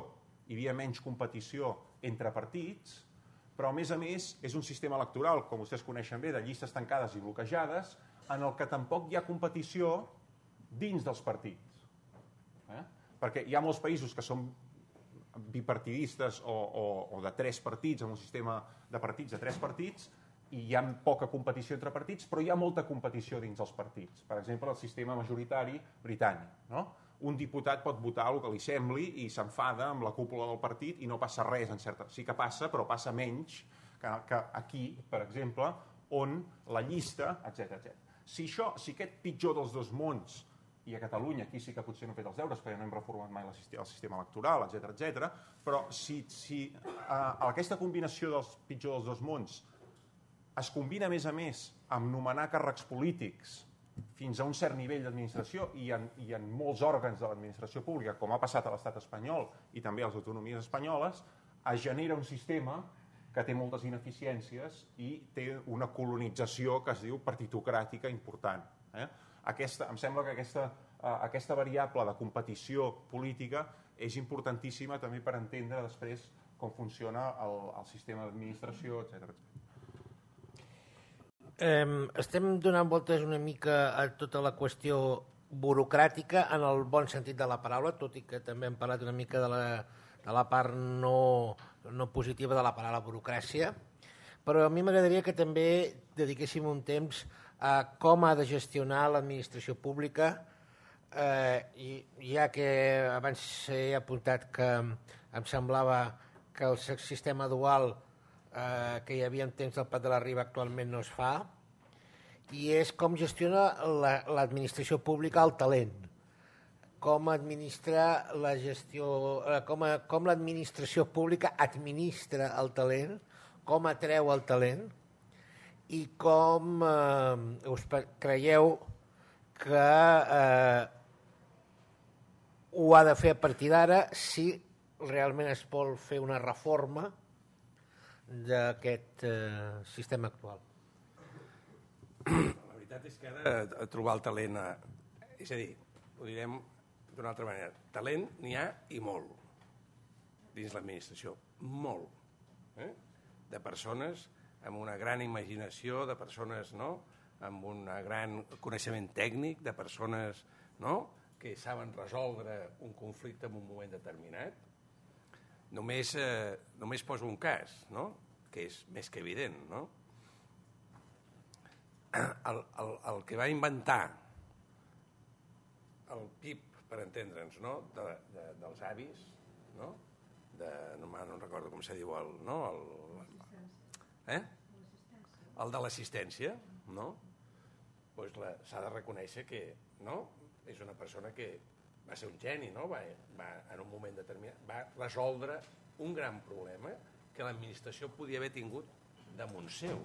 entre partits, però a més és un sistema electoral, com vostès coneixen bé, de llistes tancades i bloquejades, en el que tampoc hi ha competició dins dels partits. Perquè hi ha molts països que són bipartidistes o de tres partits, amb un sistema de partits de tres partits, i hi ha poca competició entre partits, però hi ha molta competició dins els partits. Per exemple, el sistema majoritari britànic, no? Un diputat pot votar el que li sembli i s'enfada amb la cúpula del partit i no passa res, en certa... Sí que passa, però passa menys que aquí, per exemple, on la llista, etc. Si aquest pitjor dels dos mons, i a Catalunya aquí sí que potser no hem fet els deures perquè no hem reformat mai el sistema electoral, etc. Però si aquesta combinació dels pitjors dels dos mons es combina a més amb nomenar càrrecs polítics fins a un cert nivell d'administració i en molts òrgans de l'administració pública, com ha passat a l'estat espanyol i també a les autonomies espanyoles, es genera un sistema que té moltes ineficiències i té una colonització que es diu partitocràtica important. Em sembla que aquesta variable de competició política és importantíssima també per entendre després com funciona el sistema d'administració, etc. Estem donant voltes una mica a tota la qüestió burocràtica en el bon sentit de la paraula, tot i que també hem parlat una mica de la part no positiva de la paraula burocràcia, però a mi m'agradaria que també dediquéssim un temps a com ha de gestionar l'administració pública, ja que abans he apuntat que em semblava que el sistema dual que hi havia en temps del Prat de la Riba actualment no es fa, i és com gestiona l'administració pública el talent, com administrar la gestió, com l'administració pública administra el talent, com atreu el talent i com us creieu que ho ha de fer a partir d'ara si realment es vol fer una reforma d'aquest sistema actual. La veritat és que ara trobar el talent, és a dir, ho direm d'una altra manera, talent n'hi ha i molt dins l'administració, molt, de persones amb una gran imaginació, de persones amb un gran coneixement tècnic, de persones que saben resoldre un conflicte en un moment determinat. Només poso un cas, que és més que evident. El que va inventar el PIB, per entendre'ns, dels avis, no recordo com se diu, el de l'assistència, s'ha de reconèixer que és una persona que va ser un geni, va en un moment determinat, va resoldre un gran problema que l'administració podia haver tingut damunt seu.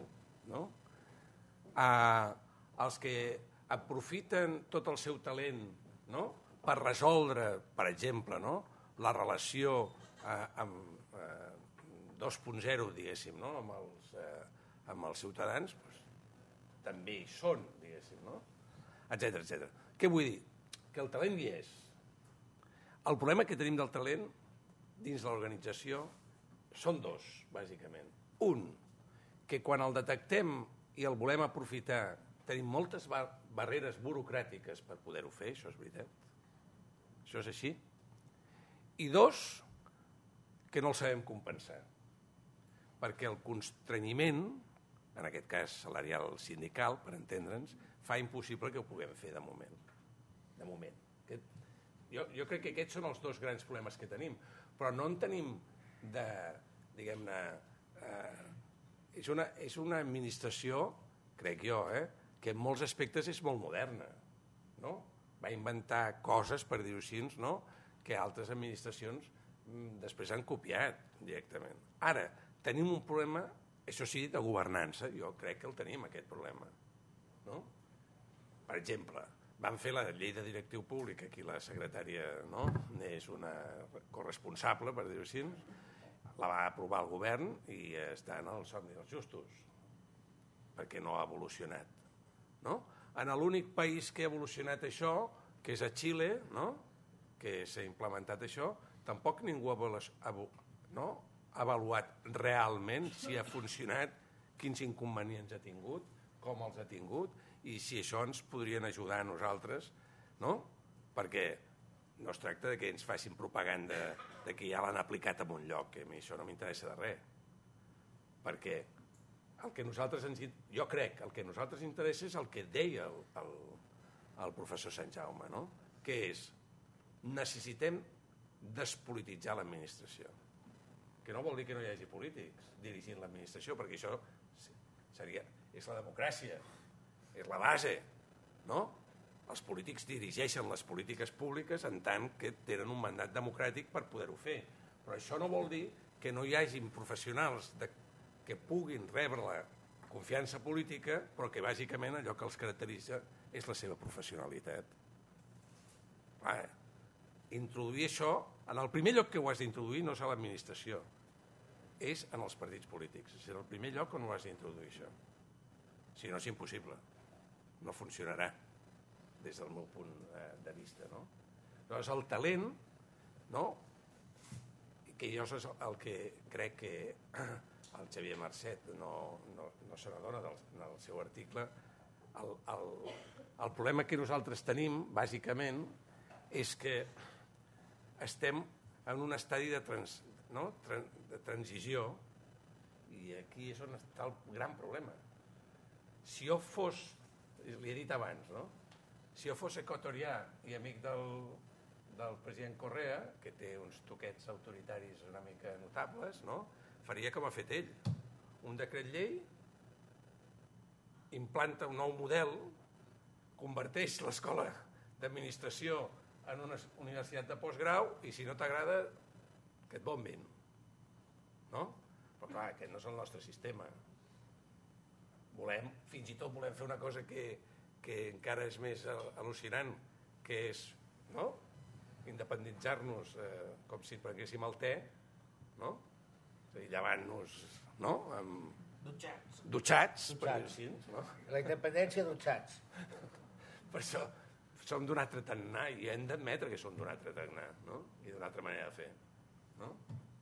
Els que aprofiten tot el seu talent per resoldre, per exemple, la relació amb 2.0, diguéssim, amb els ciutadans, també hi són, diguéssim, etcètera. Què vull dir? Que el talent hi és. El problema que tenim del talent dins l'organització són dos, bàsicament. Un, que quan el detectem i el volem aprofitar tenim moltes barreres burocràtiques per poder-ho fer, això és veritat. Això és així. I dos, que no el sabem compensar. Perquè el constrenyiment, en aquest cas salarial sindical, per entendre'ns, fa impossible que ho puguem fer de moment. De moment. Jo crec que aquests són els dos grans problemes que tenim, però no en tenim de, diguem-ne, és una administració, crec jo, que en molts aspectes és molt moderna, no? Va inventar coses, per dir-ho així, que altres administracions després han copiat directament. Ara, tenim un problema, això sí, de governança, jo crec que el tenim, aquest problema. Per exemple, van fer la llei de directiu públic, aquí la secretària és una corresponsable, per dir-ho així, la va aprovar el govern i està en el somni dels justos, perquè no ha evolucionat. En l'únic país que ha evolucionat això, que és a Xile, que s'ha implementat això, tampoc ningú ha avaluat realment si ha funcionat, quins inconvenients ha tingut, com els ha tingut, i si això ens podrien ajudar a nosaltres, perquè no es tracta que ens facin propaganda de que ja l'han aplicat en un lloc, que a mi això no m'interessa de res. Perquè el que nosaltres jo crec que el que a nosaltres interessa és el que deia el professor Sant Jaume, que és necessitem despolititzar l'administració. Que no vol dir que no hi hagi polítics dirigint l'administració, perquè això és la democràcia, és la base, Els polítics dirigeixen les polítiques públiques en tant que tenen un mandat democràtic per poder-ho fer. Però això no vol dir que no hi hagin professionals que puguin rebre la confiança política, però que bàsicament allò que els caracteritza és la seva professionalitat. Introduir això, en el primer lloc que ho has d'introduir no és a l'administració, és en els partits polítics. És el primer lloc on ho has d'introduir, això. Si no, és impossible. No funcionarà, des del meu punt de vista. Llavors, el talent, que jo és el que crec que el Xavier Marcet no se n'adona en el seu article, el problema que nosaltres tenim, bàsicament, és que estem en un estadi de transició, i aquí és on està el gran problema. Si jo fos, li he dit abans, si jo fos equatorià i amic del president Correa, que té uns toquets autoritaris una mica notables, faria com ha fet ell. Un decret llei, implanta un nou model, converteix l'escola d'administració en una universitat de postgrau i si no t'agrada, que et bombin. No? Però clar, aquest no és el nostre sistema. Fins i tot volem fer una cosa que encara és més al·lucinant, que és independitzar-nos com si prenguéssim el te, no? És a dir, llevant-nos dutxats, per dir així. La independència dutxats. Per això som d'un altre tarannà i hem d'admetre que som d'un altre tarannà, no? I d'una altra manera de fer. No?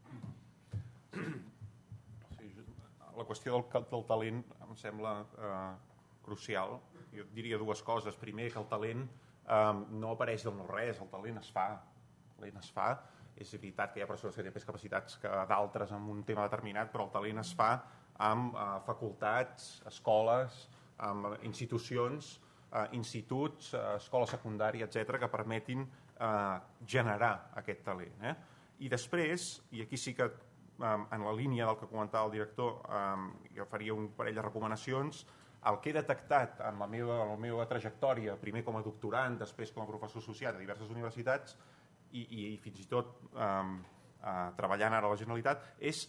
Sí, la qüestió del talent em sembla crucial. Jo diria dues coses. Primer, que el talent no apareix del no-res, el talent es fa. El talent es fa. És veritat que hi ha persones que tenen més capacitats que d'altres en un tema determinat, però el talent es fa amb facultats, escoles, amb institucions, instituts, escola secundària, etc., que permetin generar aquest talent. I després, i aquí sí que en la línia del que comentava el director, jo faria un parell de recomanacions. El que he detectat en la meva trajectòria, primer com a doctorant, després com a professor associat a diverses universitats i fins i tot treballant ara a la Generalitat, és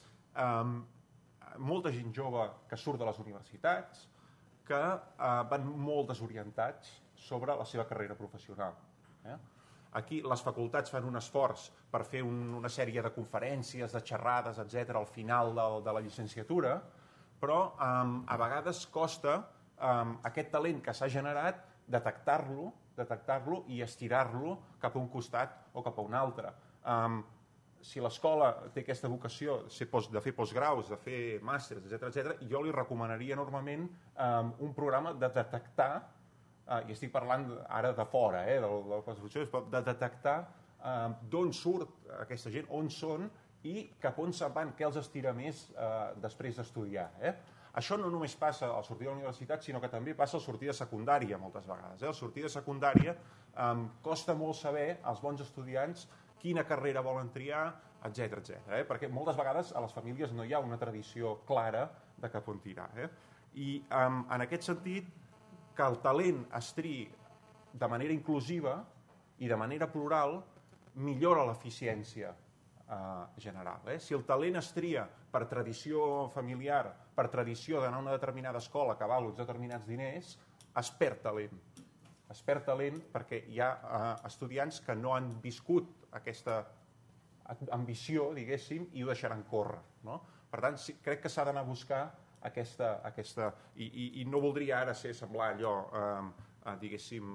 molta gent jove que surt de les universitats que van molt desorientats sobre la seva carrera professional. Aquí les facultats fan un esforç per fer una sèrie de conferències, de xerrades, etc. al final de la llicenciatura, però a vegades costa aquest talent que s'ha generat detectar-lo i estirar-lo cap a un costat o cap a un altre. Si l'escola té aquesta vocació de fer postgraus, de fer màsters, etc., jo li recomanaria enormement un programa de detectar, i estic parlant ara de fora, de detectar d'on surt aquesta gent, on són i cap on se'n van, què els estira més després d'estudiar. Això no només passa al sortir de la universitat, sinó que també passa al sortir de secundària moltes vegades. Al sortir de secundària costa molt saber als bons estudiants quina carrera volen triar, etc. Perquè moltes vegades a les famílies no hi ha una tradició clara de cap on tirar. I en aquest sentit, que el talent es triï de manera inclusiva i de manera plural millora l'eficiència general. Si el talent es tria per tradició familiar, per tradició d'anar a una determinada escola que val uns determinats diners, es perd talent. Es perd talent perquè hi ha estudiants que no han viscut aquesta ambició, diguéssim, i ho deixaran córrer. Per tant, crec que s'ha d'anar a buscar aquesta... I no voldria ara semblar allò, diguéssim,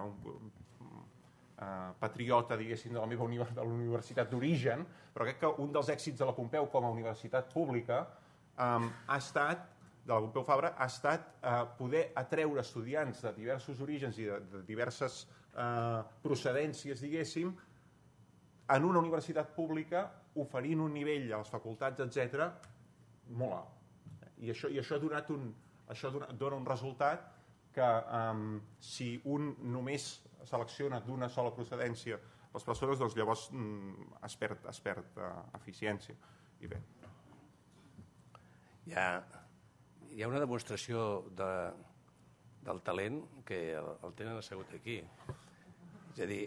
patriota, diguéssim, de la universitat d'origen, però crec que un dels èxits de la Pompeu com a universitat pública ha estat, de la Pompeu Fabra, ha estat poder atreure estudiants de diversos orígens i de diverses procedències, diguéssim, en una universitat pública oferint un nivell a les facultats, etc., molt alt. I això dona un resultat que si un només selecciona d'una sola procedència les persones, doncs llavors es perd eficiència. I bé. Hi ha una demostració del talent que el tenen assegut aquí. És a dir,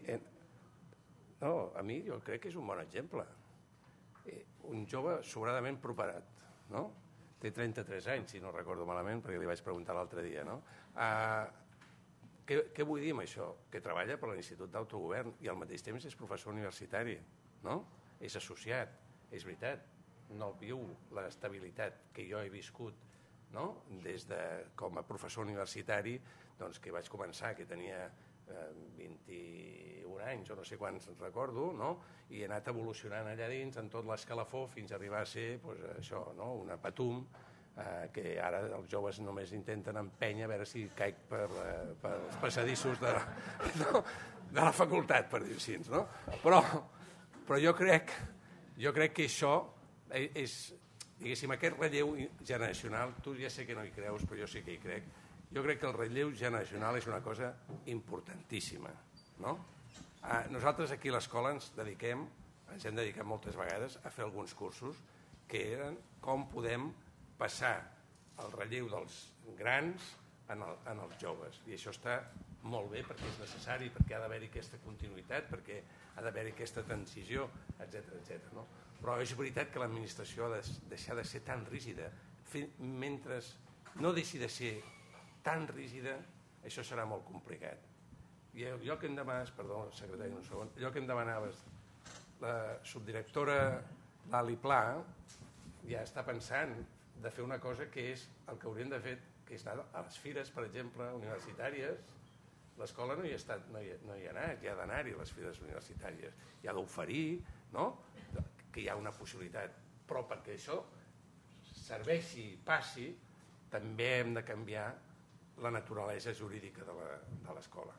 a mi jo crec que és un bon exemple. Un jove sobradament preparat, no? Té 33 anys, si no recordo malament, perquè li vaig preguntar l'altre dia, no? Què vull dir amb això? Que treballa per l'Institut d'Autogovern i al mateix temps és professor universitari, no? És associat, és veritat. No viu l'estabilitat que jo he viscut, no? Des de com a professor universitari, doncs que vaig començar, que tenia 21 anys o no sé quants recordo, no? I he anat evolucionant allà dins en tot l'escalafó fins a arribar a ser això, una patum que ara els joves només intenten empènyer a veure si caic pels passadissos de la facultat, per dir així, no? Però jo crec que això és, diguéssim, aquest relleu generacional, tu ja sé que no hi creus, però jo sí que hi crec. Jo crec que el relleu generacional és una cosa importantíssima, no? Nosaltres aquí a l'escola ens hem dedicat moltes vegades a fer alguns cursos que eren com podem passar el relleu dels grans en els joves. I això està molt bé, perquè és necessari, perquè ha d'haver-hi aquesta continuïtat, perquè ha d'haver-hi aquesta transició, etc. No? Però és veritat que l'administració ha de deixar de ser tan rígida. Mentre no deixi de ser tan rígida, això serà molt complicat. I allò que em demanaves, perdó, secretari, un segon, allò que em demanaves, la subdirectora Lali Pla ja està pensant de fer una cosa que és el que hauríem de fer, que és anar a les fires, per exemple, universitàries. L'escola no hi ha anat, hi ha d'anar-hi a les fires universitàries, hi ha d'oferir, no? Que hi ha una possibilitat, però perquè això serveixi i passi, també hem de canviar la naturalesa jurídica de l'escola.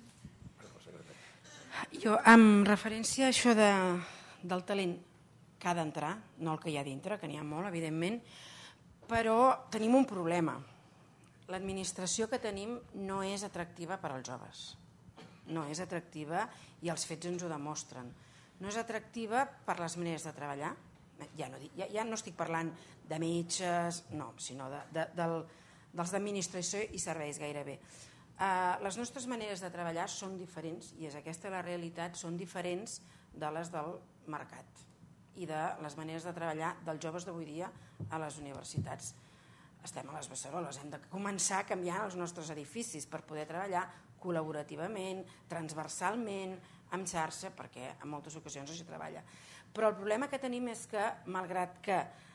Jo, amb referència a això del talent que ha d'entrar, no el que hi ha dintre, que n'hi ha molt, evidentment, però tenim un problema. L'administració que tenim no és atractiva per als joves. No és atractiva i els fets ens ho demostren. No és atractiva per les maneres de treballar. Ja no estic parlant de metges, no, sinó dels d'administració i serveis gairebé. Les nostres maneres de treballar són diferents, i és aquesta la realitat, són diferents de les del mercat i de les maneres de treballar dels joves d'avui dia a les universitats. Estem a les beceroles, hem de començar canviant els nostres edificis per poder treballar col·laborativament, transversalment, amb xarxa, perquè en moltes ocasions no s'hi treballa. Però el problema que tenim és que, malgrat que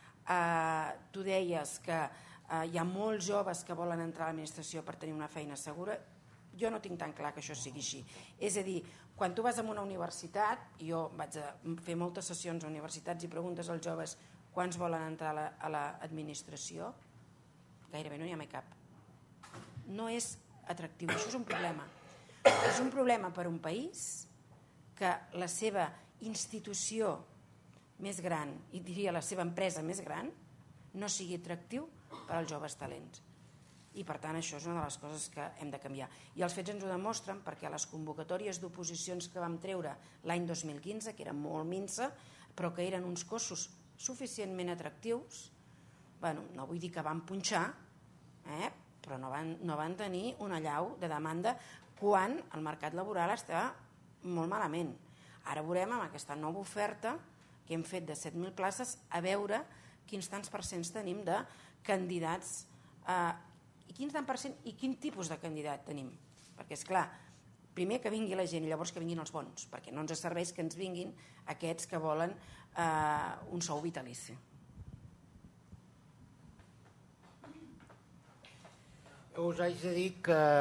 tu deies que hi ha molts joves que volen entrar a l'administració per tenir una feina segura, jo no tinc tan clar que això sigui així. És a dir, quan tu vas a una universitat, jo vaig a fer moltes sessions a universitats i preguntes als joves quants volen entrar a l'administració, gairebé no n'hi ha mai cap. No és atractiu, això és un problema. És un problema per un país que la seva institució més gran, i diria la seva empresa més gran, no sigui atractiu per als joves talents. I per tant això és una de les coses que hem de canviar. I els fets ens ho demostren perquè les convocatòries d'oposicions que vam treure l'any 2015, que eren molt minsa, però que eren uns cossos suficientment atractius, no vull dir que van punxar, però no van tenir una allau de demanda quan el mercat laboral està molt malament. Ara veurem amb aquesta nova oferta que hem fet de 7.000 places a veure quins tants percents tenim de candidats i quin tant percent i quin tipus de candidat tenim. Perquè, és clar, primer que vingui la gent i llavors que vinguin els bons, perquè no ens serveix que ens vinguin aquests que volen un sou vitalici. Us haig de dir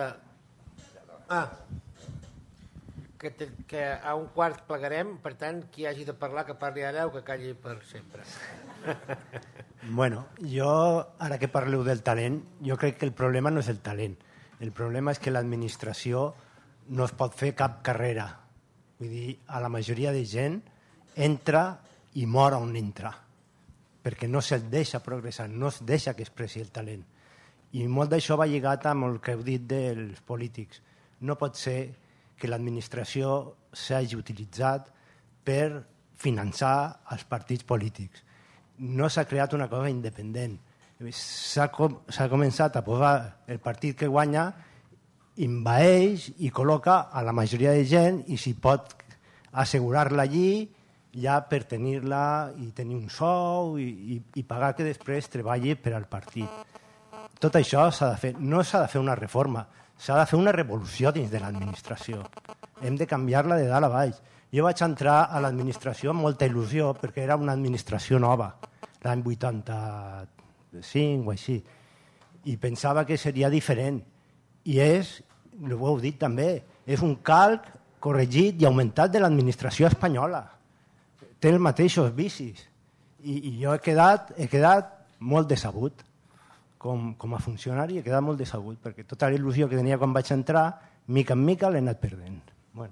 que a un quart plegarem, per tant, qui hagi de parlar que parli ara o que calli per sempre. Bueno, jo, ara que parleu del talent, jo crec que el problema no és el talent. El problema és que l'administració no es pot fer cap carrera. Vull dir, a la majoria de gent entra i mor on entra, perquè no se'l deixa progressar, no es deixa que expressi el talent. I molt d'això va lligat amb el que heu dit dels polítics. No pot ser que l'administració s'hagi utilitzat per finançar els partits polítics. No s'ha creat una cosa independent. S'ha començat a posar el partit que guanya, envaeix i col·loca a la majoria de gent i s'hi pot assegurar-la allí ja per tenir-la i tenir un sou i pagar que després treballi per al partit. Tot això s'ha de fer. No s'ha de fer una reforma, s'ha de fer una revolució dins de l'administració. Hem de canviar-la de dalt a baix. Jo vaig entrar a l'administració amb molta il·lusió perquè era una administració nova, l'any 85 o així, i pensava que seria diferent. I és, ho heu dit també, és un calc corregit i augmentat de l'administració espanyola. Té els mateixos vicis. I jo he quedat molt decebut. Com a funcionari he quedat molt decebut, perquè tota la il·lusió que tenia quan vaig entrar, mica en mica l'he anat perdent. Bueno.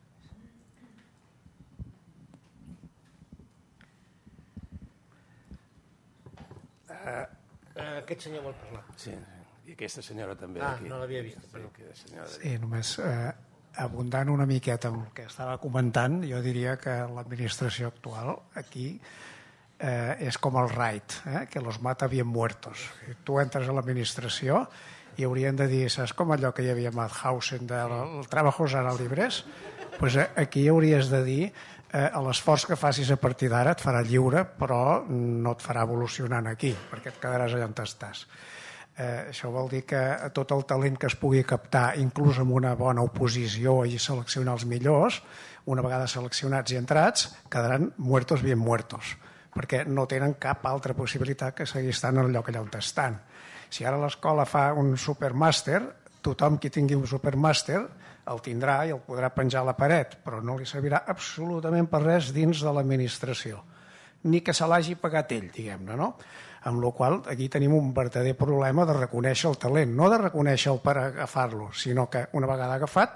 Aquest senyor vol parlar. Sí, i aquesta senyora també. No l'havia vist. Sí, només abundant una miqueta amb el que estava comentant, jo diria que l'administració actual aquí és com el raid, que los mata bien muertos. Tu entres a l'administració i haurien de dir, saps com allò que hi havia a Mauthausen del trabajo serà libres? Pues aquí hauries de dir l'esforç que facis a partir d'ara et farà lliure, però no et farà evolucionant aquí, perquè et quedaràs allà on estàs. Això vol dir que tot el talent que es pugui captar, inclús amb una bona oposició i seleccionar els millors, una vegada seleccionats i entrats, quedaran muertos bien muertos, perquè no tenen cap altra possibilitat que seguir estant en el lloc allà on estan. Si ara l'escola fa un supermàster, tothom qui tingui un supermàster el tindrà i el podrà penjar a la paret, però no li servirà absolutament per res dins de l'administració, ni que se l'hagi pagat ell, diguem-ne, no? Amb la qual cosa aquí tenim un verdader problema de reconèixer el talent, no de reconèixer-lo per agafar-lo, sinó que una vegada agafat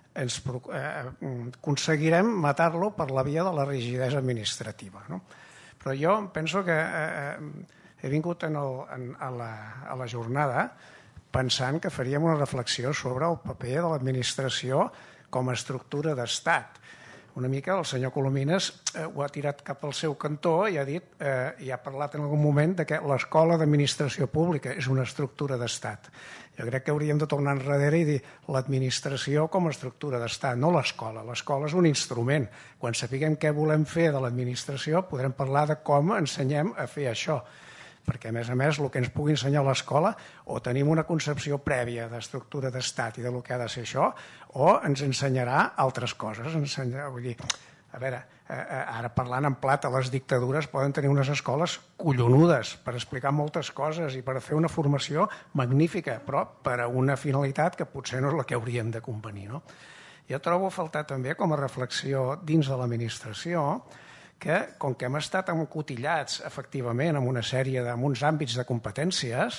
aconseguirem matar-lo per la via de la rigidesa administrativa, no? Però jo penso que he vingut a la jornada pensant que faríem una reflexió sobre el paper de l'administració com a estructura d'estat. Una mica el senyor Colomines ho ha tirat cap al seu cantó i ha dit, i ha parlat en algun moment de que l'escola d'administració pública és una estructura d'estat. Jo crec que hauríem de tornar enrere i dir l'administració com a estructura d'estat, no l'escola. L'escola és un instrument. Quan sapiguem què volem fer de l'administració podrem parlar de com ensenyem a fer això, perquè a més el que ens pugui ensenyar a l'escola o tenim una concepció prèvia d'estructura d'estat i del que ha de ser això, o ens ensenyarà altres coses. Vull dir, a veure, ara parlant en plata, les dictadures poden tenir unes escoles collonudes per explicar moltes coses i per fer una formació magnífica, però per a una finalitat que potser no és la que hauríem de convenir, no? Jo trobo a faltar també com a reflexió dins de l'administració que, com que hem estat encotillats efectivament en una sèrie uns àmbits de competències,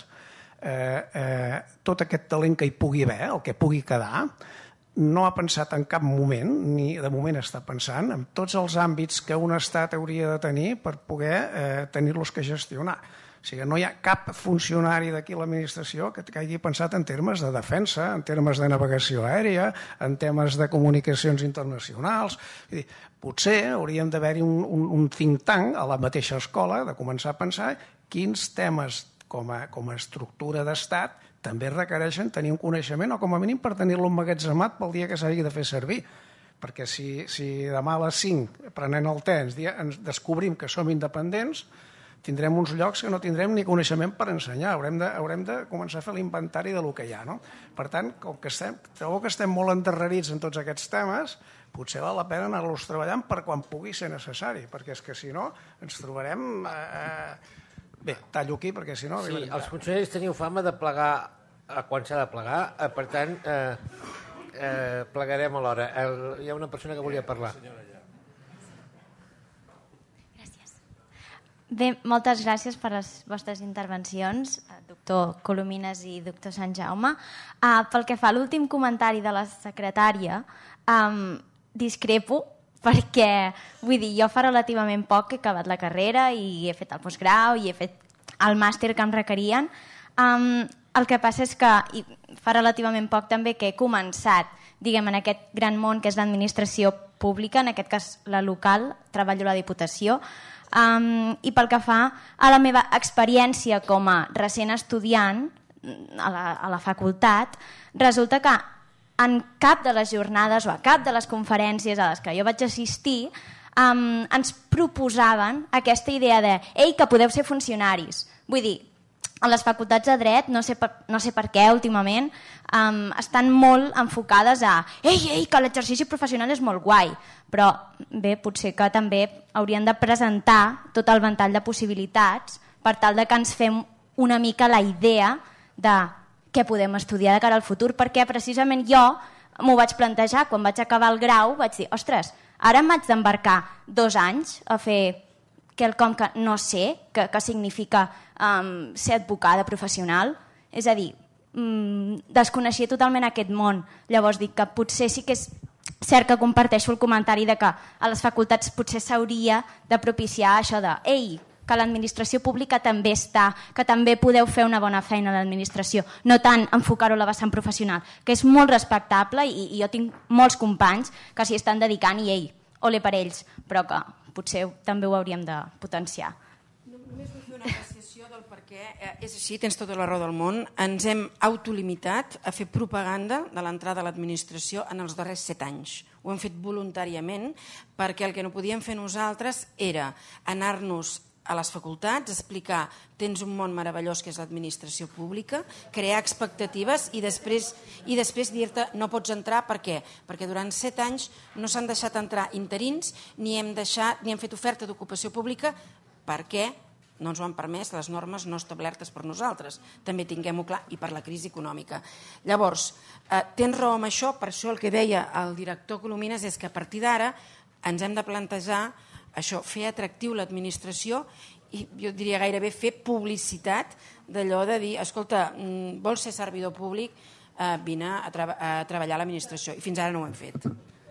tot aquest talent que hi pugui haver, el que pugui quedar, no ha pensat en cap moment, ni de moment està pensant, en tots els àmbits que un estat hauria de tenir per poder tenir-los que gestionar. O sigui, no hi ha cap funcionari d'aquí a l'administració que hagi pensat en termes de defensa, en termes de navegació aèria, en temes de comunicacions internacionals. Potser hauríem d'haver-hi un think tank a la mateixa escola, de començar a pensar quins temes com a estructura d'estat també requereixen tenir un coneixement o com a mínim per tenir-lo emmagatzemat pel dia que s'hagi de fer servir. Perquè si demà a les 5, prenent el te, ens descobrim que som independents, tindrem uns llocs que no tindrem ni coneixement per ensenyar. Haurem de començar a fer l'inventari del que hi ha, no? Per tant, com que trobo que estem molt endarrerits en tots aquests temes, potser val la pena anar-los treballant per quan pugui ser necessari, perquè és que si no ens trobarem... Bé, tallo aquí, perquè si no... Sí, els funcionaris teniu fama de plegar quan s'ha de plegar, per tant, plegarem a l'hora. Hi ha una persona que volia parlar. Bé, moltes gràcies per les vostres intervencions, doctor Colomines i doctor Sant Jaume. Pel que fa a l'últim comentari de la secretària, discrepo perquè, vull dir, jo fa relativament poc que he acabat la carrera i he fet el postgrau i he fet el màster que em requerien. El que passa és que fa relativament poc també que he començat, diguem, en aquest gran món que és l'administració pública, en aquest cas la local, treballo a la Diputació, i pel que fa a la meva experiència com a recent estudiant a la facultat, resulta que en cap de les jornades o a cap de les conferències a les que jo vaig assistir ens proposaven aquesta idea de «Ei, que podeu ser funcionaris». Vull dir, a les facultats de dret, no sé per què últimament, estan molt enfocades a «Ei, que l'exercici professional és molt guai», però bé, potser que també haurien de presentar tot el ventall de possibilitats per tal de que ens fem una mica la idea de què podem estudiar de cara al futur, perquè precisament jo m'ho vaig plantejar quan vaig acabar el grau, vaig dir, ostres, ara m'haig d'embarcar 2 anys a fer quelcom que no sé, que significa ser advocada professional, és a dir, desconeixia totalment aquest món. Llavors dic que potser sí que és cert que comparteixo el comentari de que a les facultats potser s'hauria de propiciar això de «Ei, que l'administració pública també està, que també podeu fer una bona feina a l'administració, no tant enfocar-ho a la vessant professional», que és molt respectable i jo tinc molts companys que s'hi estan dedicant i ei, ole per ells, però que potser també ho hauríem de potenciar. Només vull fer una apreciació explicació del per què és així, tens tota la raó del món. Ens hem autolimitat a fer propaganda de l'entrada a l'administració en els darrers 7 anys. Ho hem fet voluntàriament perquè el que no podíem fer nosaltres era anar-nos a les facultats, explicar tens un món meravellós que és l'administració pública, crear expectatives i després dir-te no pots entrar. Per què? Perquè durant 7 anys no s'han deixat entrar interins ni hem fet oferta d'ocupació pública perquè no ens ho han permès les normes no establertes per nosaltres. També tinguem-ho clar, i per la crisi econòmica. Llavors, tens raó amb això, per això el que deia el director Colomines és que a partir d'ara ens hem de plantejar això, fer atractiu l'administració i jo diria gairebé fer publicitat d'allò de dir, escolta, vols ser servidor públic, vine a treballar a l'administració. I fins ara no ho hem fet.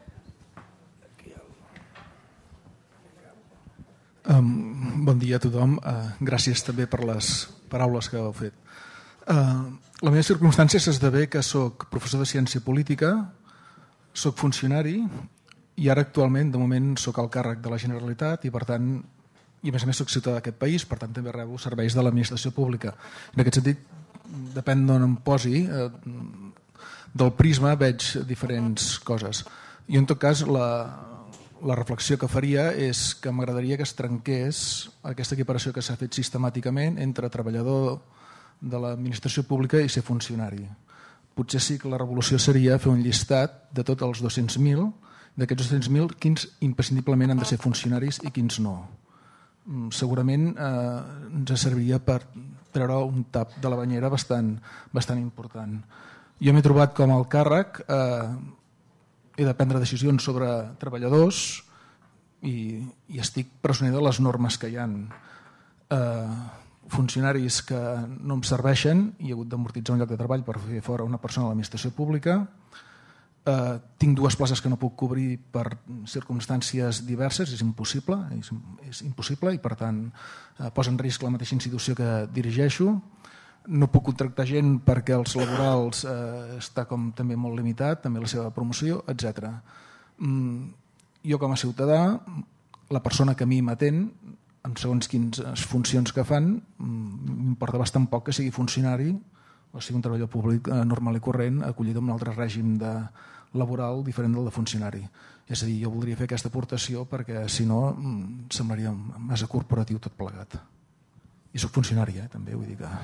Bon dia a tothom. Gràcies també per les paraules que heu fet. La meva circumstància s'esdevé que soc professor de ciència política, soc funcionari i ara actualment, de moment, soc al càrrec de la Generalitat i, per tant, i a més ciutadà d'aquest país, per tant, també rebo serveis de l'administració pública. En aquest sentit, depèn d'on em posi, del prisma veig diferents coses. I, en tot cas, la reflexió que faria és que m'agradaria que es trenqués aquesta equiparació que s'ha fet sistemàticament entre treballador de l'administració pública i ser funcionari. Potser sí que la revolució seria fer un llistat de tots els 200.000. D'aquests 200.000, quins imprescindiblement han de ser funcionaris i quins no. Segurament ens serviria per treure un tap de la banyera bastant important. Jo m'he trobat com al càrrec, he de prendre decisions sobre treballadors i estic presoner de les normes que hi ha. Funcionaris que no em serveixen i he hagut d'amortitzar un lloc de treball per fer fora una persona de l'administració pública. Tinc 2 places que no puc cobrir per circumstàncies diverses, és impossible i per tant posa en risc la mateixa institució que dirigeixo. No puc contractar gent perquè els laborals està com també molt limitat, també la seva promoció, etc. Jo com a ciutadà, la persona que a mi m'atén, en segons quines funcions que fan, m'importa bastant poc que sigui funcionari o sigui un treballador públic normal i corrent acollit en un altre règim laboral diferent del de funcionari. És a dir, jo voldria fer aquesta aportació perquè si no semblaria massa corporatiu tot plegat. I soc funcionari, també, vull dir que...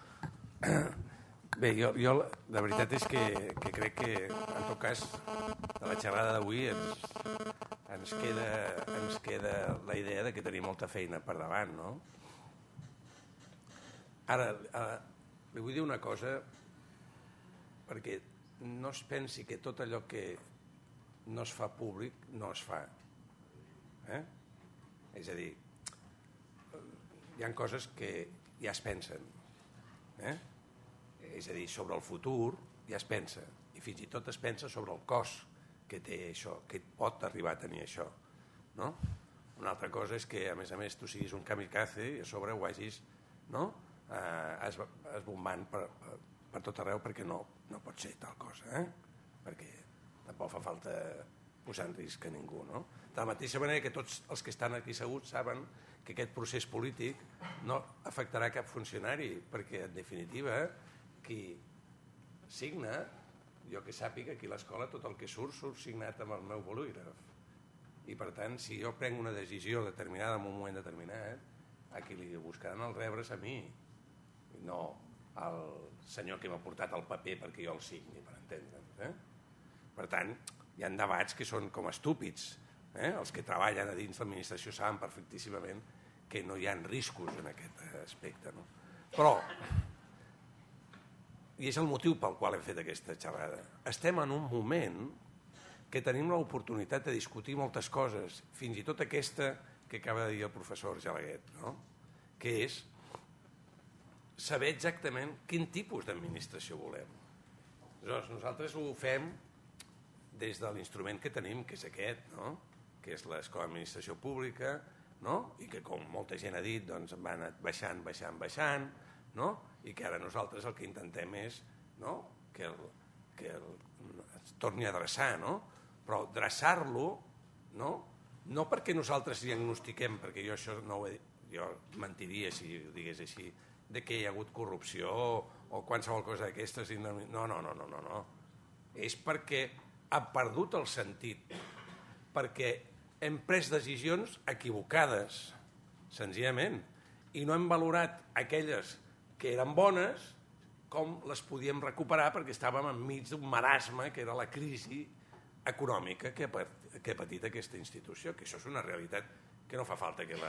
Bé, jo la veritat és que crec que en tot cas de la xerrada d'avui ens queda la idea de que tenim molta feina per davant, no? Ara, li vull dir una cosa perquè no es pensi que tot allò que no es fa públic no es fa. És a dir, hi ha coses que ja es pensen. És a dir, sobre el futur ja es pensa i fins i tot es pensa sobre el cost que té això, que pot arribar a tenir això. Una altra cosa és que a més tu siguis un kamikaze i a sobre ho hagis esbombant per tot arreu perquè no pot ser tal cosa, perquè tampoc fa falta posar en risc a ningú. De la mateixa manera que tots els que estan aquí asseguts saben que aquest procés polític no afectarà cap funcionari, perquè en definitiva qui signa, jo que sàpiga aquí a l'escola tot el que surt signat amb el meu bolígraf. I per tant, si jo prenc una decisió determinada en un moment determinat, a qui li buscaran els rebres a mi, no al senyor que m'ha portat el paper perquè jo el signi, per entendre'ns. Per tant, hi ha debats que són com estúpids. Els que treballen a dins l'administració saben perfectíssimament que no hi ha riscos en aquest aspecte. Però, i és el motiu pel qual hem fet aquesta xerrada, estem en un moment que tenim l'oportunitat de discutir moltes coses, fins i tot aquesta que acaba de dir el professor Argelaguet, que és saber exactament quin tipus d'administració volem. Nosaltres ho fem des de l'instrument que tenim, que és aquest, que és l'escola d'administració pública, i que, com molta gent ha dit, va anar baixant, i que ara nosaltres el que intentem és que es torni a dreçar, però dreçar-lo no perquè nosaltres diagnostiquem, perquè jo això no ho he dit, jo mentiria si ho digués així, de que hi ha hagut corrupció o qualsevol cosa d'aquestes. No. És perquè ha perdut el sentit, perquè hem pres decisions equivocades, senzillament, i no hem valorat aquelles que eren bones com les podíem recuperar perquè estàvem enmig d'un marasme que era la crisi econòmica que ha patit aquesta institució, que això és una realitat que no fa falta que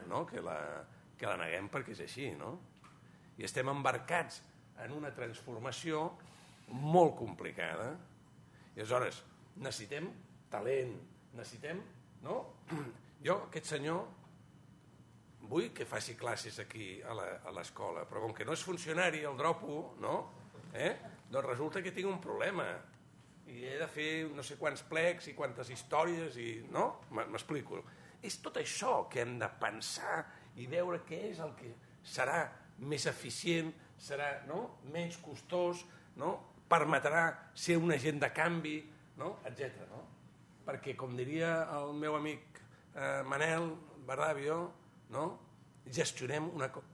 la neguem perquè és així, no? I estem embarcats en una transformació molt complicada i aleshores necessitem talent, necessitem, no? Jo, aquest senyor, vull que faci classes aquí a l'escola, però com que no és funcionari, el dropo, no? Doncs resulta que tinc un problema i he de fer no sé quants plecs i quantes històries i... no? M'explico. És tot això que hem de pensar i veure què és el que serà més eficient, serà menys costós, permetrà ser un agent de canvi, etc. Perquè, com diria el meu amic Manel Bardavio, gestionem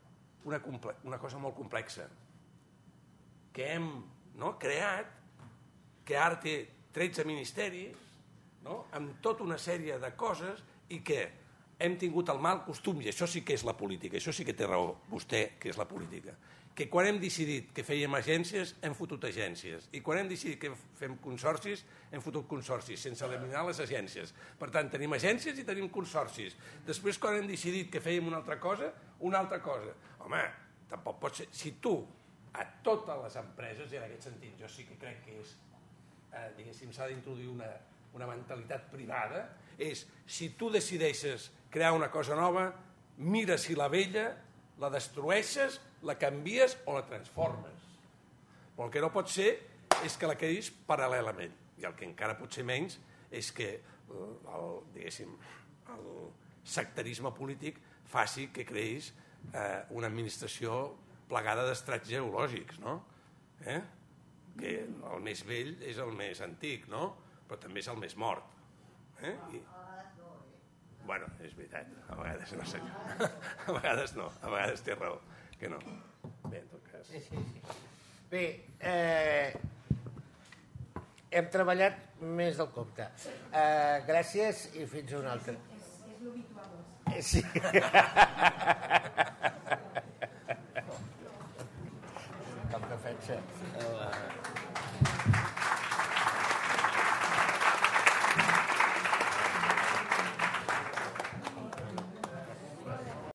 una cosa molt complexa que hem creat, que ara té 13 ministeris, amb tota una sèrie de coses i que hem tingut el mal costum, i això sí que és la política, això sí que té raó vostè, que és la política, que quan hem decidit que fèiem agències, hem fotut agències, i quan hem decidit que fem consorcis, hem fotut consorcis, sense eliminar les agències. Per tant, tenim agències i tenim consorcis. Després, quan hem decidit que fèiem una altra cosa, una altra cosa. Home, tampoc pot ser... Si tu, a totes les empreses, i en aquest sentit jo sí que crec que és, diguéssim, s'ha d'introduir una mentalitat privada, és, si tu decideixes crear una cosa nova, mira si la vella la destrueixes, la canvies o la transformes. Però el que no pot ser és que la creïs paral·lelament. I el que encara pot ser menys és que el sectarisme polític faci que creïs una administració plegada d'estrats geològics, no? Que el més vell és el més antic, no? Però també és el més mort. Bueno, és veritat, a vegades no, senyor. A vegades no, a vegades té raó, que no. Bé, en tot cas... Bé, hem treballat més del compte. Gràcies i fins a una altra. És l'habitual. Sí. Com que faig...